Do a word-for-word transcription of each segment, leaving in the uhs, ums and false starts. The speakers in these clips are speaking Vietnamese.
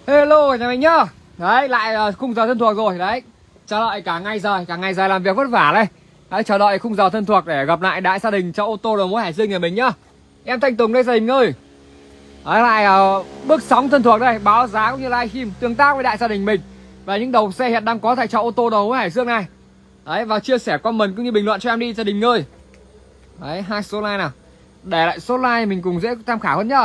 Hello nhà mình nhá. Đấy, lại uh, khung giờ thân thuộc rồi. Đấy, chờ đợi cả ngày dài, cả ngày dài làm việc vất vả đây. Đấy, chờ đợi khung giờ thân thuộc để gặp lại đại gia đình cho ô tô đầu mối Hải Dương nhà mình nhá. Em Thanh Tùng đây gia đình ơi. Đấy, lại uh, bước sóng thân thuộc đây, báo giá cũng như livestream tương tác với đại gia đình mình và những đầu xe hiện đang có tại chợ ô tô đầu mối Hải Dương này. Đấy, và chia sẻ comment cũng như bình luận cho em đi gia đình ơi. Đấy, hai số like nào. Để lại số like mình cùng dễ tham khảo hơn nhá.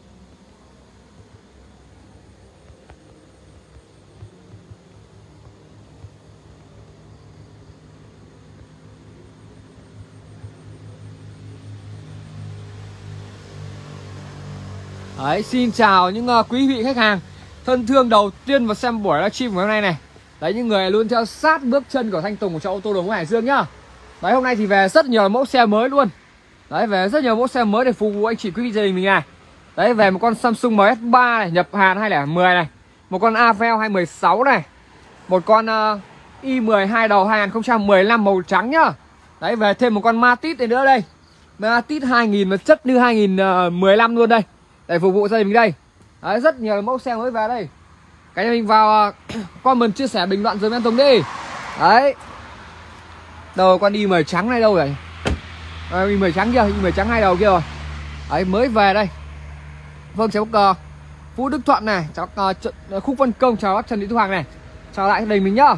Đấy, xin chào những uh, quý vị khách hàng thân thương đầu tiên vào xem buổi livestream của hôm nay này. Đấy, những người luôn theo sát bước chân của Thanh Tùng của cho ô tô đầu mối Hải Dương nhá. Đấy, hôm nay thì về rất nhiều mẫu xe mới luôn. Đấy, về rất nhiều mẫu xe mới để phục vụ anh chị quý vị gia đình mình này. Đấy, về một con Samsung em ét ba này, nhập Hàn hai không một không này, một con Aveo hai một sáu này, một con uh, i mười hai đầu hai không một năm màu trắng nhá. Đấy, về thêm một con Matiz này nữa đây. Matiz hai nghìn mà chất như hai không một năm luôn đây. Để phục vụ gia đình mình đây. Đấy, rất nhiều mẫu xe mới về đây. Cả nhà mình vào uh, comment chia sẻ bình luận rồi em Tùng đi. Đấy. Đâu con i mười trắng này đâu rồi? À, i mười trắng kia, i mười trắng hai đầu kia rồi. Đấy, mới về đây. Vâng, cháu uh, Vũ Đức Thuận này, cháu uh, Khúc Văn Công, chào bác Trần Thị Thu Hoàng này. Chào lại gia đình mình nhá.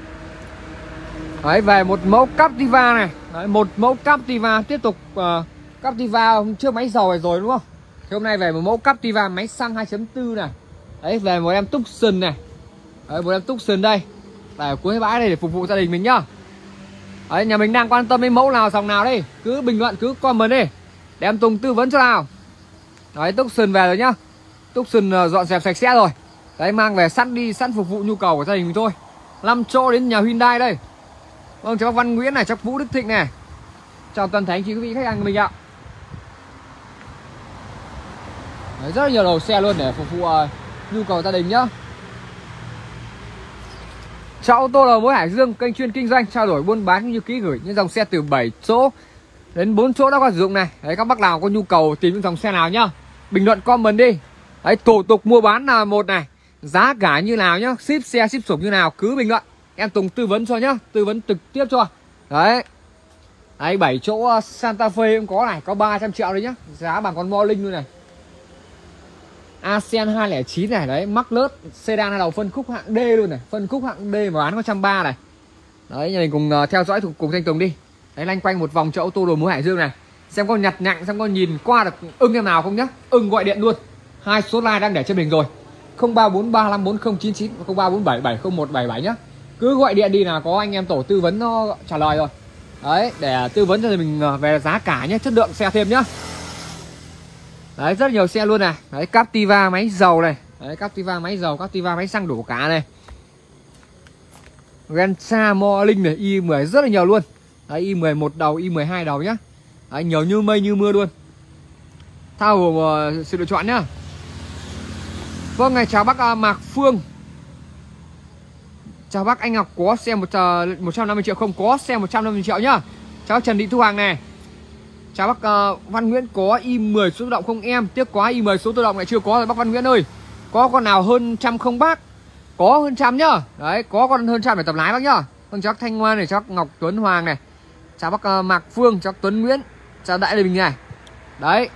Đấy, về một mẫu Captiva này. Đấy, một mẫu Captiva tiếp tục uh, Captiva trước máy dầu này rồi đúng không? Thì hôm nay về một mẫu Captiva máy xăng hai chấm bốn này. Đấy, về một em Tucson này. Đấy, một em Tucson đây. Để cuối bãi đây để phục vụ gia đình mình nhá. Đấy, nhà mình đang quan tâm đến mẫu nào dòng nào đi, cứ bình luận, cứ comment đi để em Tùng tư vấn cho nào. Đấy, Tucson về rồi nhá. Tucson uh, dọn dẹp sạch sẽ rồi. Đấy, mang về sẵn đi, sẵn phục vụ nhu cầu của gia đình mình thôi. năm chỗ đến nhà Hyundai đây. Vâng, cháu Văn Nguyễn này, cháu Vũ Đức Thịnh này. Chào toàn thể anh chị quý vị khách hàng của mình ạ. Đấy, rất là nhiều đầu xe luôn để phục vụ uh, nhu cầu gia đình nhá. Chợ ô tô đầu mối Hải Dương, kênh chuyên kinh doanh trao đổi buôn bán cũng như ký gửi những dòng xe từ bảy chỗ đến bốn chỗ đã có sử dụng này. Đấy, các bác nào có nhu cầu tìm những dòng xe nào nhá, bình luận comment đi. Đấy, thủ tục mua bán là một này, giá cả như nào nhá, ship xe ship sủng như nào cứ bình luận, em Tùng tư vấn cho nhá, tư vấn trực tiếp cho. Đấy. Đấy, bảy chỗ Santa Fe cũng có này, có ba trăm triệu đấy nhá, giá bằng con Morning luôn này. Asean hai không chín này, đấy, mắc lớt sedan hai đầu phân khúc hạng D luôn này, phân khúc hạng D mà bán có một trăm ba mươi này. Đấy, nhà mình cùng uh, theo dõi cùng Thanh Tùng đi. Đấy, lanh quanh một vòng chợ ô tô đầu mối Hải Dương này, xem có nhặt nhạnh, xem có nhìn qua được ưng em nào không nhá, ưng gọi điện luôn. Hai số line đang để cho mình rồi, không ba bốn ba năm bốn không chín chín và không ba bốn bảy bảy không một bảy bảy nhá. Cứ gọi điện đi là có anh em tổ tư vấn nó trả lời rồi. Đấy, để tư vấn cho mình về giá cả nhé, chất lượng xe thêm nhá. Đấy, rất nhiều xe luôn này. Đấy, Captiva máy dầu này. Đấy, Captiva máy dầu, Captiva máy xăng đủ cả này. Gensa Morning này, i mười rất là nhiều luôn. Đấy, i mười một đầu, i mười hai đầu nhá. Đấy, nhiều như mây như mưa luôn. Thao gồm uh, sự lựa chọn nhá. Vâng, ngày chào bác uh, Mạc Phương. Chào bác Anh Ngọc, có xe một, uh, một trăm năm mươi triệu không? Có xe một trăm năm mươi triệu nhá. Chào Trần Thị Thu Hoàng này. Chào bác uh, Văn Nguyễn, có i mười số tự động không em? Tiếc quá, i mười số tự động lại chưa có rồi bác Văn Nguyễn ơi. Có con nào hơn trăm không bác? Có hơn trăm nhá. Đấy, có con hơn trăm để tập lái bác nhá. Vâng, cháu Thanh Ngoan này, cháu Ngọc Tuấn Hoàng này. Chào bác uh, Mạc Phương, cháu Tuấn Nguyễn. Chào Đại Lê Bình này. Đấy.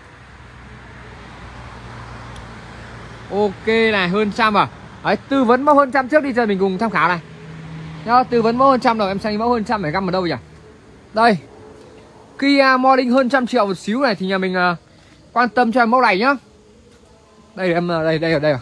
Ok này, hơn trăm à. Đấy, tư vấn mẫu hơn trăm trước đi cho mình cùng tham khảo này. Nhá, tư vấn mẫu hơn trăm rồi, em xem mẫu hơn trăm phải găm ở đâu nhỉ? Đây. Kia Morning hơn trăm triệu một xíu này thì nhà mình uh, quan tâm cho em mẫu này nhá. Đây em đây đây ở đây à.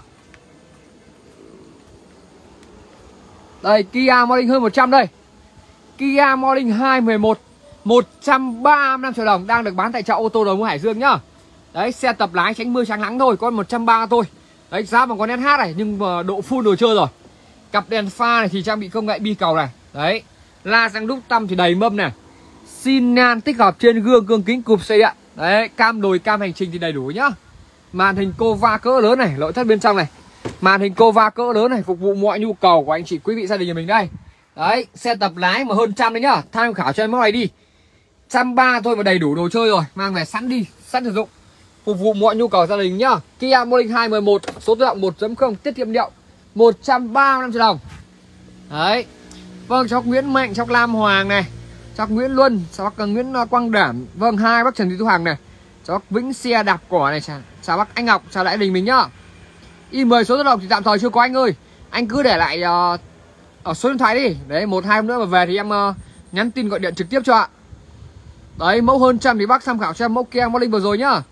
Đây, Kia Morning hơn một trăm đây. Kia Morning hai một một một trăm ba mươi lăm triệu đồng đang được bán tại chợ ô tô đầu mối Hải Dương nhá. Đấy, xe tập lái tránh mưa tránh nắng thôi, con một trăm ba mươi thôi. Đấy, giá bằng con ét hát này nhưng mà độ full đồ chơi rồi. Cặp đèn pha này thì trang bị công nghệ bi cầu này. Đấy, la răng đúc tăm thì đầy mâm này. Xin nhan tích hợp trên gương, gương kính cụp xe điện. Đấy, cam đồi cam hành trình thì đầy đủ nhá. Màn hình Cova cỡ lớn này, nội thất bên trong này. Màn hình Cova cỡ lớn này, phục vụ mọi nhu cầu của anh chị quý vị gia đình nhà mình đây. Đấy, xe tập lái mà hơn trăm đấy nhá. Tham khảo cho em mẫu này đi. một trăm ba mươi thôi mà đầy đủ đồ chơi rồi, mang về sẵn đi, sẵn sử dụng. Phục vụ mọi nhu cầu gia đình nhá. Kia Morning hai một một, số tự động một chấm không, tiết kiệm điện, một trăm ba mươi lăm triệu đồng. Đấy. Vâng, cháu Nguyễn Mạnh, cháu Lam Hoàng này, cháu Nguyễn Luân, cháu bác Nguyễn Quang Đảm. Vâng, hai bác Trần Thị Thu Hằng này, cháu bác Vĩnh Xe Đạp Cỏ này, chào bác Anh Ngọc, chào lại đình mình nhá. i mười số tự động thì tạm thời chưa có anh ơi. Anh cứ để lại uh, ở số điện thoại đi. Đấy, một hai hôm nữa mà về thì em uh, nhắn tin gọi điện trực tiếp cho ạ. Đấy, mẫu hơn trăm thì bác tham khảo cho em mẫu Kia Morning vừa rồi nhá.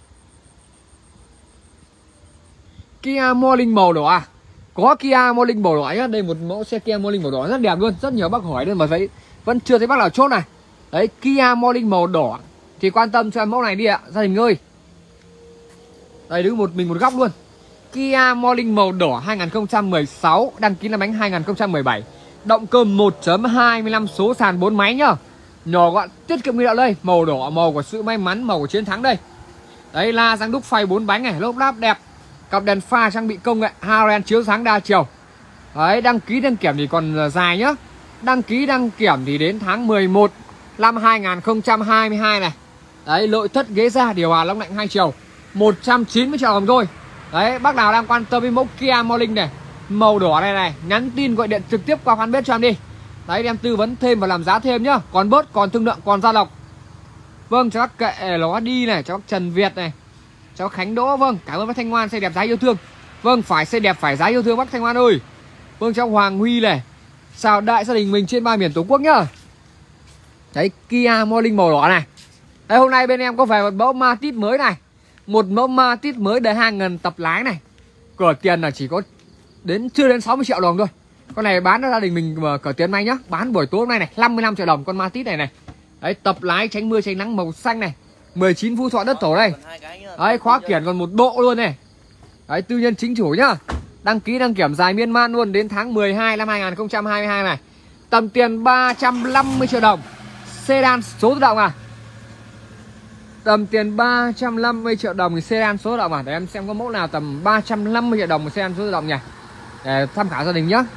Kia Morning màu đỏ à? Có Kia Morning màu đỏ nhá. Đây một mẫu xe Kia Morning màu đỏ rất đẹp luôn. Rất nhiều bác hỏi nên mà thấy vẫn chưa thấy bác nào chốt này. Đấy, Kia Morning màu đỏ thì quan tâm cho em mẫu này đi ạ, gia đình ơi. Đây, đứng một mình một góc luôn. Kia Morning màu đỏ hai nghìn không trăm mười sáu, đăng ký năm bánh hai nghìn không trăm mười bảy. Động cơ một chấm hai mươi lăm, số sàn bốn máy nhá. Nhỏ gọn, tiết kiệm nguyên liệu đây. Màu đỏ, màu của sự may mắn, màu của chiến thắng đây. Đấy, la răng đúc phay bốn bánh này, lốp láp đẹp. Cặp đèn pha trang bị công nghệ Haren chiếu sáng đa chiều. Đấy, đăng ký đăng kiểm thì còn dài nhá. Đăng ký đăng kiểm thì đến tháng mười một năm hai nghìn không trăm hai mươi hai này. Đấy, nội thất ghế da, điều hòa lóng lạnh hai chiều, một trăm chín mươi triệu đồng thôi. Đấy, bác nào đang quan tâm với mẫu Kia Morning này, màu đỏ này này, nhắn tin gọi điện trực tiếp qua fanpage cho em đi. Đấy, đem tư vấn thêm và làm giá thêm nhá. Còn bớt, còn thương lượng, còn gia lộc. Vâng, cho bác Kệ nó đi này, cho bác Trần Việt này, cho bác Khánh Đỗ. Vâng, cảm ơn bác Thanh Ngoan, xe đẹp giá yêu thương. Vâng, phải xe đẹp phải giá yêu thương bác Thanh Ngoan ơi. Vâng, cho Hoàng Huy này, chào đại gia đình mình trên ba miền Tổ quốc nhá. Đấy, Kia Morning màu đỏ này. Đấy, hôm nay bên em có về một mẫu Matiz mới này. Một mẫu Matiz mới đời hai nghìn tập lái này. Cửa tiền là chỉ có đến chưa đến sáu mươi triệu đồng thôi. Con này bán cho gia đình mình mà cửa tiền này nhá. Bán buổi tối hôm nay này, năm mươi lăm triệu đồng con Matiz này này. Đấy, tập lái tránh mưa tránh nắng màu xanh này, mười chín Phú Thọ đất tổ đây. Đấy, khóa kiển còn một bộ luôn này. Đấy, tư nhân chính chủ nhá. Đăng ký đăng kiểm dài miên man luôn đến tháng mười hai năm hai nghìn không trăm hai mươi hai này. Tầm tiền ba trăm năm mươi triệu đồng. Sedan số tự động à? Tầm tiền ba trăm năm mươi triệu đồng thì sedan số tự động à? Để em xem có mẫu nào tầm ba trăm năm mươi triệu đồng một sedan số tự động nhỉ. Để tham khảo gia đình nhá.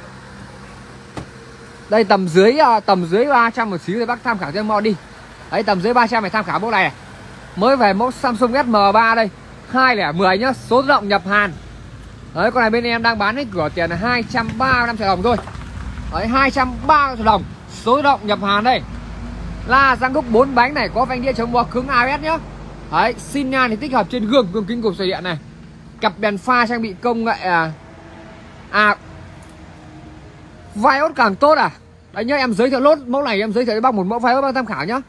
Đây tầm dưới tầm dưới ba trăm một xíu thì bác tham khảo cho em mo đi. Đấy, tầm dưới ba trăm phải tham khảo mẫu này, này. Mới về mẫu Samsung S M ba đây, hai không một không nhá, số tự động nhập Hàn. Đấy, con này bên em đang bán cái cửa tiền là hai trăm ba mươi lăm triệu đồng thôi. Đấy, hai trăm ba mươi triệu đồng, số tự động nhập Hàn đây. La răng đúc bốn bánh này, có phanh đĩa chống bó cứng a bê ét nhá. Đấy, xin nhan thì tích hợp trên gương, gương kính cụp sợi điện này. Cặp đèn pha trang bị công nghệ à, à vai ốt càng tốt à. Đấy nhá, em giới thiệu lốt mẫu này, em giới thiệu với bác một mẫu vai ốt bác tham khảo nhá.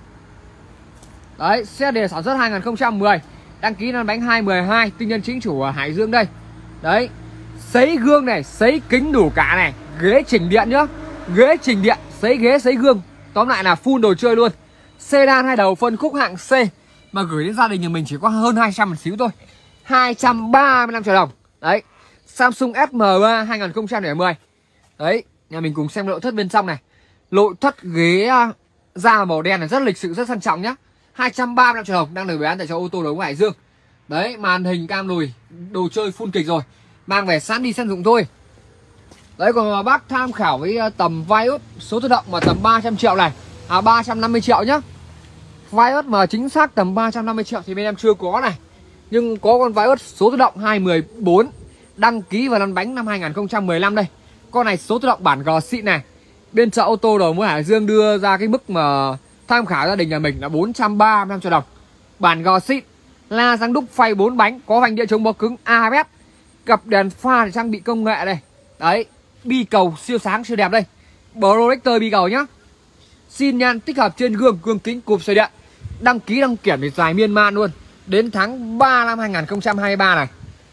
Đấy, xe đề sản xuất hai nghìn không trăm mười, đăng ký năm bánh hai không một hai, tư nhân chính chủ ở Hải Dương đây. Đấy, sấy gương này, sấy kính đủ cả này, ghế chỉnh điện nhá. Ghế chỉnh điện, sấy ghế, sấy gương. Tóm lại là full đồ chơi luôn. Sedan hai đầu phân khúc hạng C mà gửi đến gia đình nhà mình chỉ có hơn hai trăm một xíu thôi. hai trăm ba mươi lăm triệu đồng. Đấy, Samsung S M ba hai nghìn không trăm mười. Đấy, nhà mình cùng xem nội thất bên trong này. Nội thất ghế da màu đen này rất lịch sự, rất sang trọng nhá. hai trăm ba mươi lăm triệu đồng đang được bán tại chỗ ô tô đầu Hải Dương. Đấy, màn hình cam lùi, đồ chơi full kịch rồi. Mang về sẵn đi săn dụng thôi. Đấy, còn bác tham khảo với tầm Vios số tự động mà tầm ba trăm triệu này, à ba trăm năm mươi triệu nhá. Vios mà chính xác tầm ba trăm năm mươi triệu thì bên em chưa có này. Nhưng có con Vios số tự động hai một bốn, đăng ký và lăn bánh năm hai nghìn không trăm mười lăm đây. Con này số tự động bản G xịn này. Bên chợ ô tô đầu mối Hải Dương đưa ra cái mức mà tham khảo gia đình nhà mình là bốn trăm ba mươi lăm triệu đồng. Bản G xịn, la răng đúc phay bốn bánh, có vành đĩa chống bó cứng a bê ét, cặp đèn pha thì trang bị công nghệ đây. Đấy, bi cầu siêu sáng siêu đẹp đây. Projector bi cầu nhá. Xin nhan tích hợp trên gương, gương kính cụp sợi điện. Đăng ký đăng kiểm thì dài miên man luôn, đến tháng ba năm hai nghìn không trăm hai mươi ba này.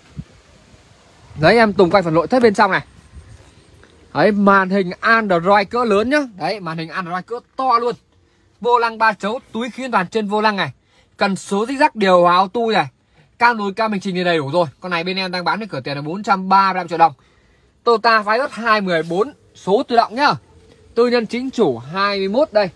Đấy, em Tùng quay phần nội thất bên trong này. Đấy, màn hình Android cỡ lớn nhá. Đấy, màn hình Android cỡ to luôn. Vô lăng ba chấu, túi khí an toàn trên vô lăng này. Cần số dích rắc điều hòa auto này. Cam lùi cam hành trình thì đầy đủ rồi. Con này bên em đang bán với cửa tiền là bốn trăm ba mươi lăm triệu đồng. Toyota Vios hai một bốn số tự động nhá. Tư nhân chính chủ hai mươi mốt đây.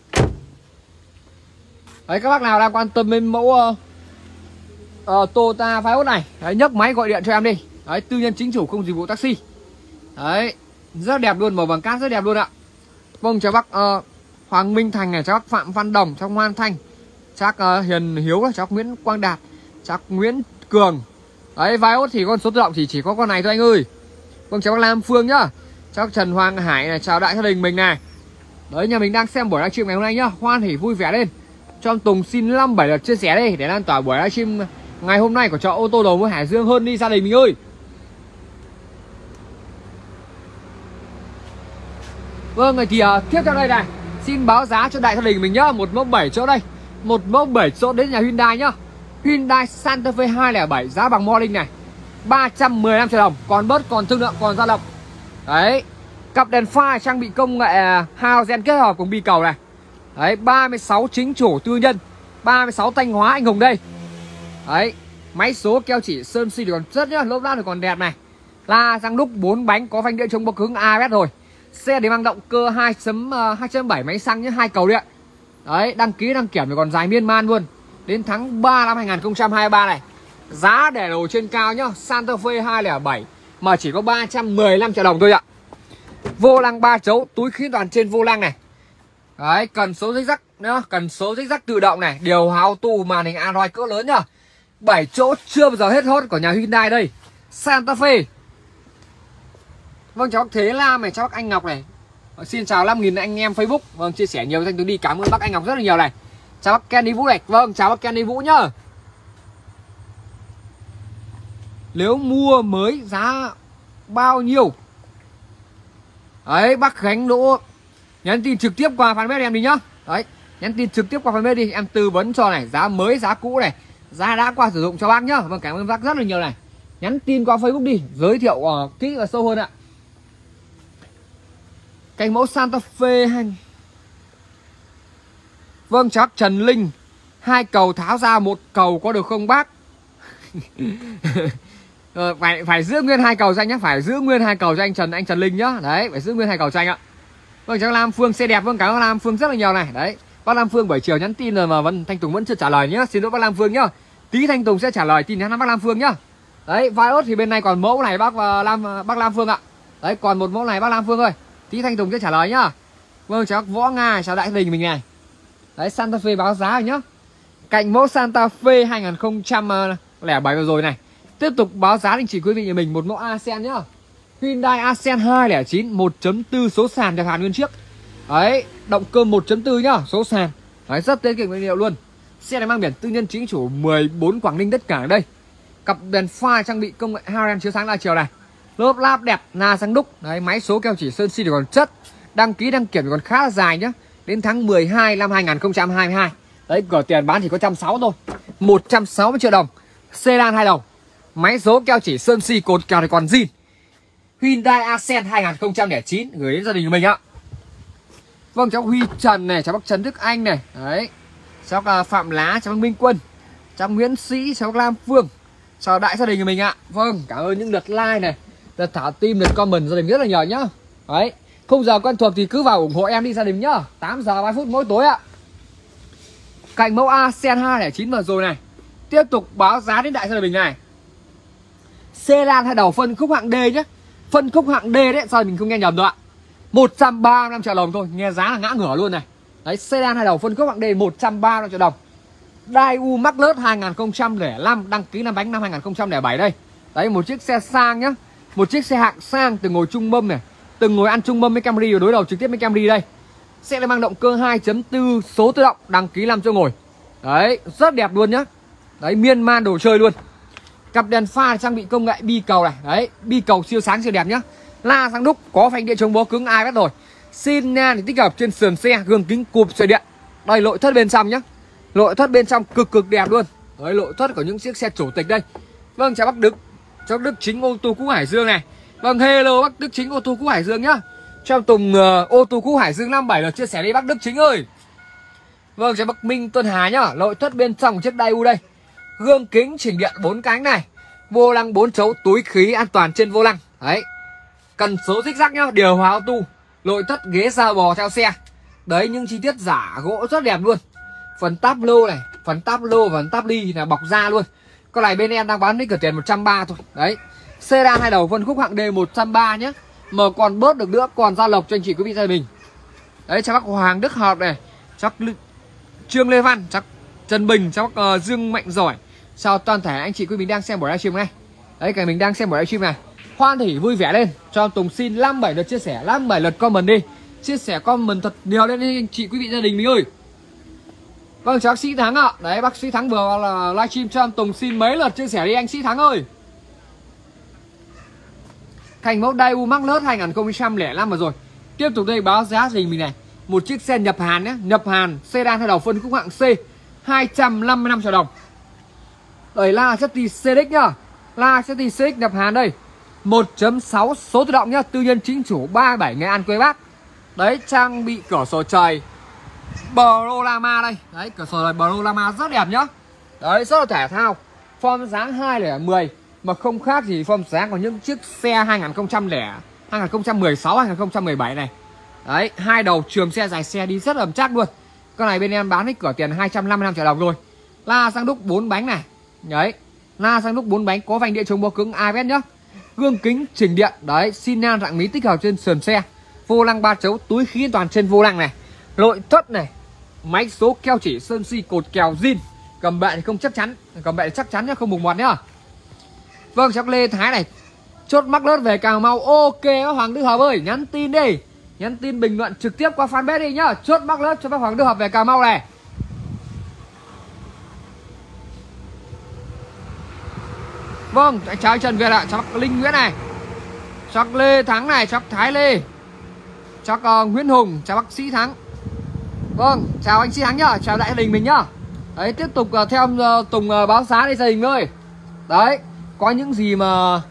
Đấy, các bác nào đang quan tâm đến mẫu uh, uh, Toyota Vios này, đấy, nhấc máy gọi điện cho em đi. Đấy, tư nhân chính chủ không dịch vụ taxi. Đấy, rất đẹp luôn, màu vàng cát rất đẹp luôn ạ. Vâng, chào bác uh, Hoàng Minh Thành này, chào bác Phạm Văn Đồng, chào Hoan Thanh, chào uh, Hiền Hiếu, chào Nguyễn Quang Đạt, chào Nguyễn Cường. Đấy, Vios thì con số tự động thì chỉ có con này thôi anh ơi. Vâng, chào bác Lam Phương nhá. Chào bác Trần Hoàng Hải này, chào đại gia đình mình này. Đấy, nhà mình đang xem buổi livestream ngày hôm nay nhá. Hoan hỉ vui vẻ lên. Cho em Tùng xin năm bảy lượt chia sẻ đi để lan tỏa buổi livestream ngày hôm nay của chợ ô tô đầu mối Hải Dương hơn đi gia đình mình ơi. Vâng, rồi thì uh, tiếp theo đây này, xin báo giá cho đại gia đình mình nhá. Một mẫu bảy chỗ đây, một mẫu bảy chỗ đến nhà Hyundai nhá. Hyundai Santa Fe hai không bảy giá bằng Morning này, ba trăm mười lăm triệu đồng, còn bớt, còn thương lượng, còn dao động. Đấy, cặp đèn pha trang bị công nghệ halogen kết hợp cùng bi cầu này. Đấy, ba mươi sáu chính chủ tư nhân, ba mươi sáu Thanh Hóa anh hùng đây. Đấy, máy số keo chỉ sơn xi thì còn rất nhá, lốp lát thì còn đẹp này. La răng đúc bốn bánh, có phanh đĩa chống bọc cứng a bê ét rồi. Xe để mang động cơ hai chấm bảy máy xăng nhé, hai cầu điện. Đấy, đăng ký đăng kiểm thì còn dài miên man luôn. Đến tháng ba năm hai nghìn không trăm hai mươi ba này. Giá để đồ trên cao nhá, Santa Fe hai không bảy mà chỉ có ba trăm mười lăm triệu đồng thôi ạ. Vô lăng ba chấu, túi khí toàn trên vô lăng này. Đấy, cần số dích rắc nữa, cần số dích rắc tự động này, điều hòa auto, màn hình Android cỡ lớn nhá. bảy chỗ chưa bao giờ hết hot của nhà Hyundai đây. Santa Fe. Vâng, chào bác Thế Lam này, chào bác Anh Ngọc này. Xin chào năm nghìn anh em Facebook. Vâng, chia sẻ nhiều danh tôi đi, cảm ơn bác Anh Ngọc rất là nhiều này. Chào bác Kenny Vũ này. Vâng, chào bác Kenny Vũ nhá. Nếu mua mới giá bao nhiêu? Đấy, bác Khánh Đỗ nhắn tin trực tiếp qua fanpage em đi nhá. Đấy, nhắn tin trực tiếp qua fanpage đi, em tư vấn cho này, giá mới, giá cũ này, giá đã qua sử dụng cho bác nhá. Vâng, cảm ơn bác rất là nhiều này. Nhắn tin qua Facebook đi, giới thiệu uh, kỹ và sâu hơn ạ. Cành mẫu Santa Fe hay... Vâng, chắc Trần Linh, hai cầu tháo ra một cầu có được không bác? Ờ, phải phải giữ nguyên hai cầu cho anh nhé, phải giữ nguyên hai cầu cho anh Trần anh Trần Linh nhá. Đấy, phải giữ nguyên hai cầu cho anh ạ. Vâng, cháu Lam Phương xe đẹp. Vâng, cảm ơn Lam Phương rất là nhiều này. Đấy, bác Lam Phương buổi chiều nhắn tin rồi mà vẫn Thanh Tùng vẫn chưa trả lời nhá. Xin lỗi bác Lam Phương nhá. Tí Thanh Tùng sẽ trả lời tin nhắn bác Lam Phương nhá. Đấy, Vios thì bên này còn mẫu này bác Lam bác Lam Phương ạ. Đấy, còn một mẫu này bác Lam Phương ơi. Tí Thanh Tùng sẽ trả lời nhá. Vâng, cháu Võ Nga, chào đại gia đình mình này. Đấy, Santa Fe báo giá rồi nhá. Cạnh mẫu Santa Fe hai nghìn không trăm lẻ bảy vừa rồi này. Tiếp tục báo giá anh chị quý vị nhà mình một mẫu Accent nhá. Hyundai Accent hai không chín một chấm bốn số sàn đẹp hẳn nguyên chiếc. Đấy, động cơ một chấm bốn nhá, số sàn. Đấy, rất tiết kiệm nguyên liệu luôn. Xe này mang biển tư nhân chính chủ mười bốn Quảng Ninh tất cả ở đây. Cặp đèn pha trang bị công nghệ halogen chiếu sáng đa chiều này. Lốp láp đẹp, na răng đúc. Đấy, máy số keo chỉ sơn xi thì còn chất. Đăng ký đăng kiểm thì còn khá là dài nhá. Đến tháng mười hai năm hai nghìn không trăm hai mươi hai. Đấy, cửa tiền bán chỉ có một trăm sáu mươi thôi. một trăm sáu mươi triệu đồng. Sedan hai đầu. Máy số keo chỉ sơn xi cột kèo thì còn zin. Hyundai Accent hai nghìn không trăm lẻ chín gửi đến gia đình của mình ạ. Vâng, cháu Huy Trần này, cháu bác Trần Đức Anh này. Đấy, cháu bác Phạm Lá, cháu bác Minh Quân, cháu Nguyễn Sĩ, cháu bác Lam Phương. Chào đại gia đình của mình ạ. Vâng, cảm ơn những lượt like này, lượt thả tim, lượt comment gia đình rất là nhiều nhá. Đấy, khung giờ quen thuộc thì cứ vào ủng hộ em đi gia đình nhá. Tám giờ ba phút mỗi tối ạ. Cạnh mẫu Accent hai không chín vừa rồi này. Tiếp tục báo giá đến đại gia đình mình này. Sedan hai đầu phân khúc hạng D nhé. Phân khúc hạng D đấy, sao mình không nghe nhầm đâu ạ. một trăm ba mươi lăm triệu đồng thôi, nghe giá là ngã ngửa luôn này. Đấy, Sedan hai đầu phân khúc hạng D một trăm ba mươi lăm triệu đồng. Daewoo Maclet hai nghìn không trăm lẻ năm, đăng ký năm bánh năm hai nghìn không trăm lẻ bảy đây. Đấy, một chiếc xe sang nhá. Một chiếc xe hạng sang, từng ngồi trung mâm này, từng ngồi ăn trung mâm với Camry và đối đầu trực tiếp với Camry đây. Xe này mang động cơ hai chấm bốn số tự động, đăng ký năm chỗ ngồi. Đấy, rất đẹp luôn nhá. Đấy, miên man đồ chơi luôn. Cặp đèn pha trang bị công nghệ bi cầu này. Đấy, bi cầu siêu sáng siêu đẹp nhá. La răng đúc, có phanh điện chống bó cứng a bê ét rồi. Xin nhan thì tích hợp trên sườn xe, gương kính cụp xoay điện. Đây, nội thất bên trong nhá. Nội thất bên trong cực cực đẹp luôn. Đấy, nội thất của những chiếc xe chủ tịch đây. Vâng, chào bác Đức, cháu Đức Chính ô tô cũ Hải Dương này. Vâng, hello bác Đức Chính ô tô cũ Hải Dương nhá. Cho em Tùng uh, ô tô cũ Hải Dương năm bảy là chia sẻ đi bác Đức Chính ơi. Vâng, chào bác Minh Tuân Hà nhá. Nội thất bên trong chiếc Daewoo đây. Gương kính chỉnh điện bốn cánh này. Vô lăng bốn chấu, túi khí an toàn trên vô lăng. Đấy, cần số xích rắc nhá, điều hòa auto. Nội thất ghế da bò theo xe. Đấy, những chi tiết giả gỗ rất đẹp luôn. Phần táp lô này, phần táp lô và phần táp ly là bọc da luôn. Con này bên em đang bán với cửa tiền một trăm ba mươi thôi. Đấy, sedan hai đầu phân khúc hạng D một trăm ba mươi nhé. Mà còn bớt được nữa, còn gia lộc cho anh chị quý vị gia đình. Đấy, chào bác Hoàng Đức Hợp này, chắc Trương Lê Văn, chắc Trần Bình, chào bác uh, Dương Mạnh Giỏi. Chào toàn thể anh chị quý vị đang xem buổi livestream này. Đấy, cả mình đang xem buổi livestream này. hoan hỉ vui vẻ lên. Cho em Tùng xin năm bảy lượt chia sẻ, năm bảy lượt comment đi. Chia sẻ comment thật nhiều lên anh chị quý vị gia đình mình ơi. Vâng, chào bác sĩ Thắng ạ. Đấy, bác sĩ Thắng vừa vào là livestream cho em Tùng xin mấy lượt chia sẻ đi anh sĩ Thắng ơi. Thành mẫu Daewoo Max Lớt hai không không năm rồi. Tiếp tục đây báo giá đình mình này. Một chiếc xe nhập Hàn nhé, nhập Hàn, sedan hai đầu phân khúc hạng C, hai trăm năm mươi lăm triệu đồng. Đây là Chevy xê đê ích nhá. La Chevy xê đê ích nhập Hàn đây. một chấm sáu số tự động nhá, tư nhân chính chủ ba mươi bảy Nghệ An quê Bác. Đấy, trang bị cửa sổ trời Panorama đây. Đấy, cửa sổ trời Panorama rất đẹp nhá. Đấy, rất là thể thao. Form dáng hai không một không mà không khác gì form dáng của những chiếc xe hai không không không, hai không một sáu, hai không một bảy này. Đấy, hai đầu trường xe dài xe đi rất ẩm chắc luôn. Con này bên em bán hết cửa tiền hai trăm năm mươi lăm triệu đồng rồi. La sang đúc bốn bánh này. Đấy, la sang đúc bốn bánh có vành điện chống bó cứng a bê ét nhá. Gương kính chỉnh điện, đấy, xi nhan dạng mí tích hợp trên sườn xe. Vô lăng ba chấu, túi khí an toàn trên vô lăng này. Nội thất này. Máy số keo chỉ sơn si cột kèo zin. Cầm bệ thì không chắc chắn, cầm bệ thì chắc chắn nhá, không bùng bọt nhá. Vâng, cháu Lê Thái này. Chốt mắc lớt về Cà Mau. Ok bác Hoàng Đức Hợp ơi, nhắn tin đi. Nhắn tin bình luận trực tiếp qua fanpage đi nhá. Chốt mắc lớt cho bác Hoàng Đức Hợp về Cà Mau này. Vâng, chào anh Trần Việt ạ, chào bác Linh Nguyễn này, chào bác Lê Thắng này, chào bác Thái Lê, chào bác uh, Nguyễn Hùng, chào bác Sĩ Thắng. Vâng, chào anh Sĩ Thắng nhá, chào đại gia đình mình nhá. Đấy, tiếp tục uh, theo uh, Tùng uh, báo giá đi gia đình ơi. Đấy, có những gì mà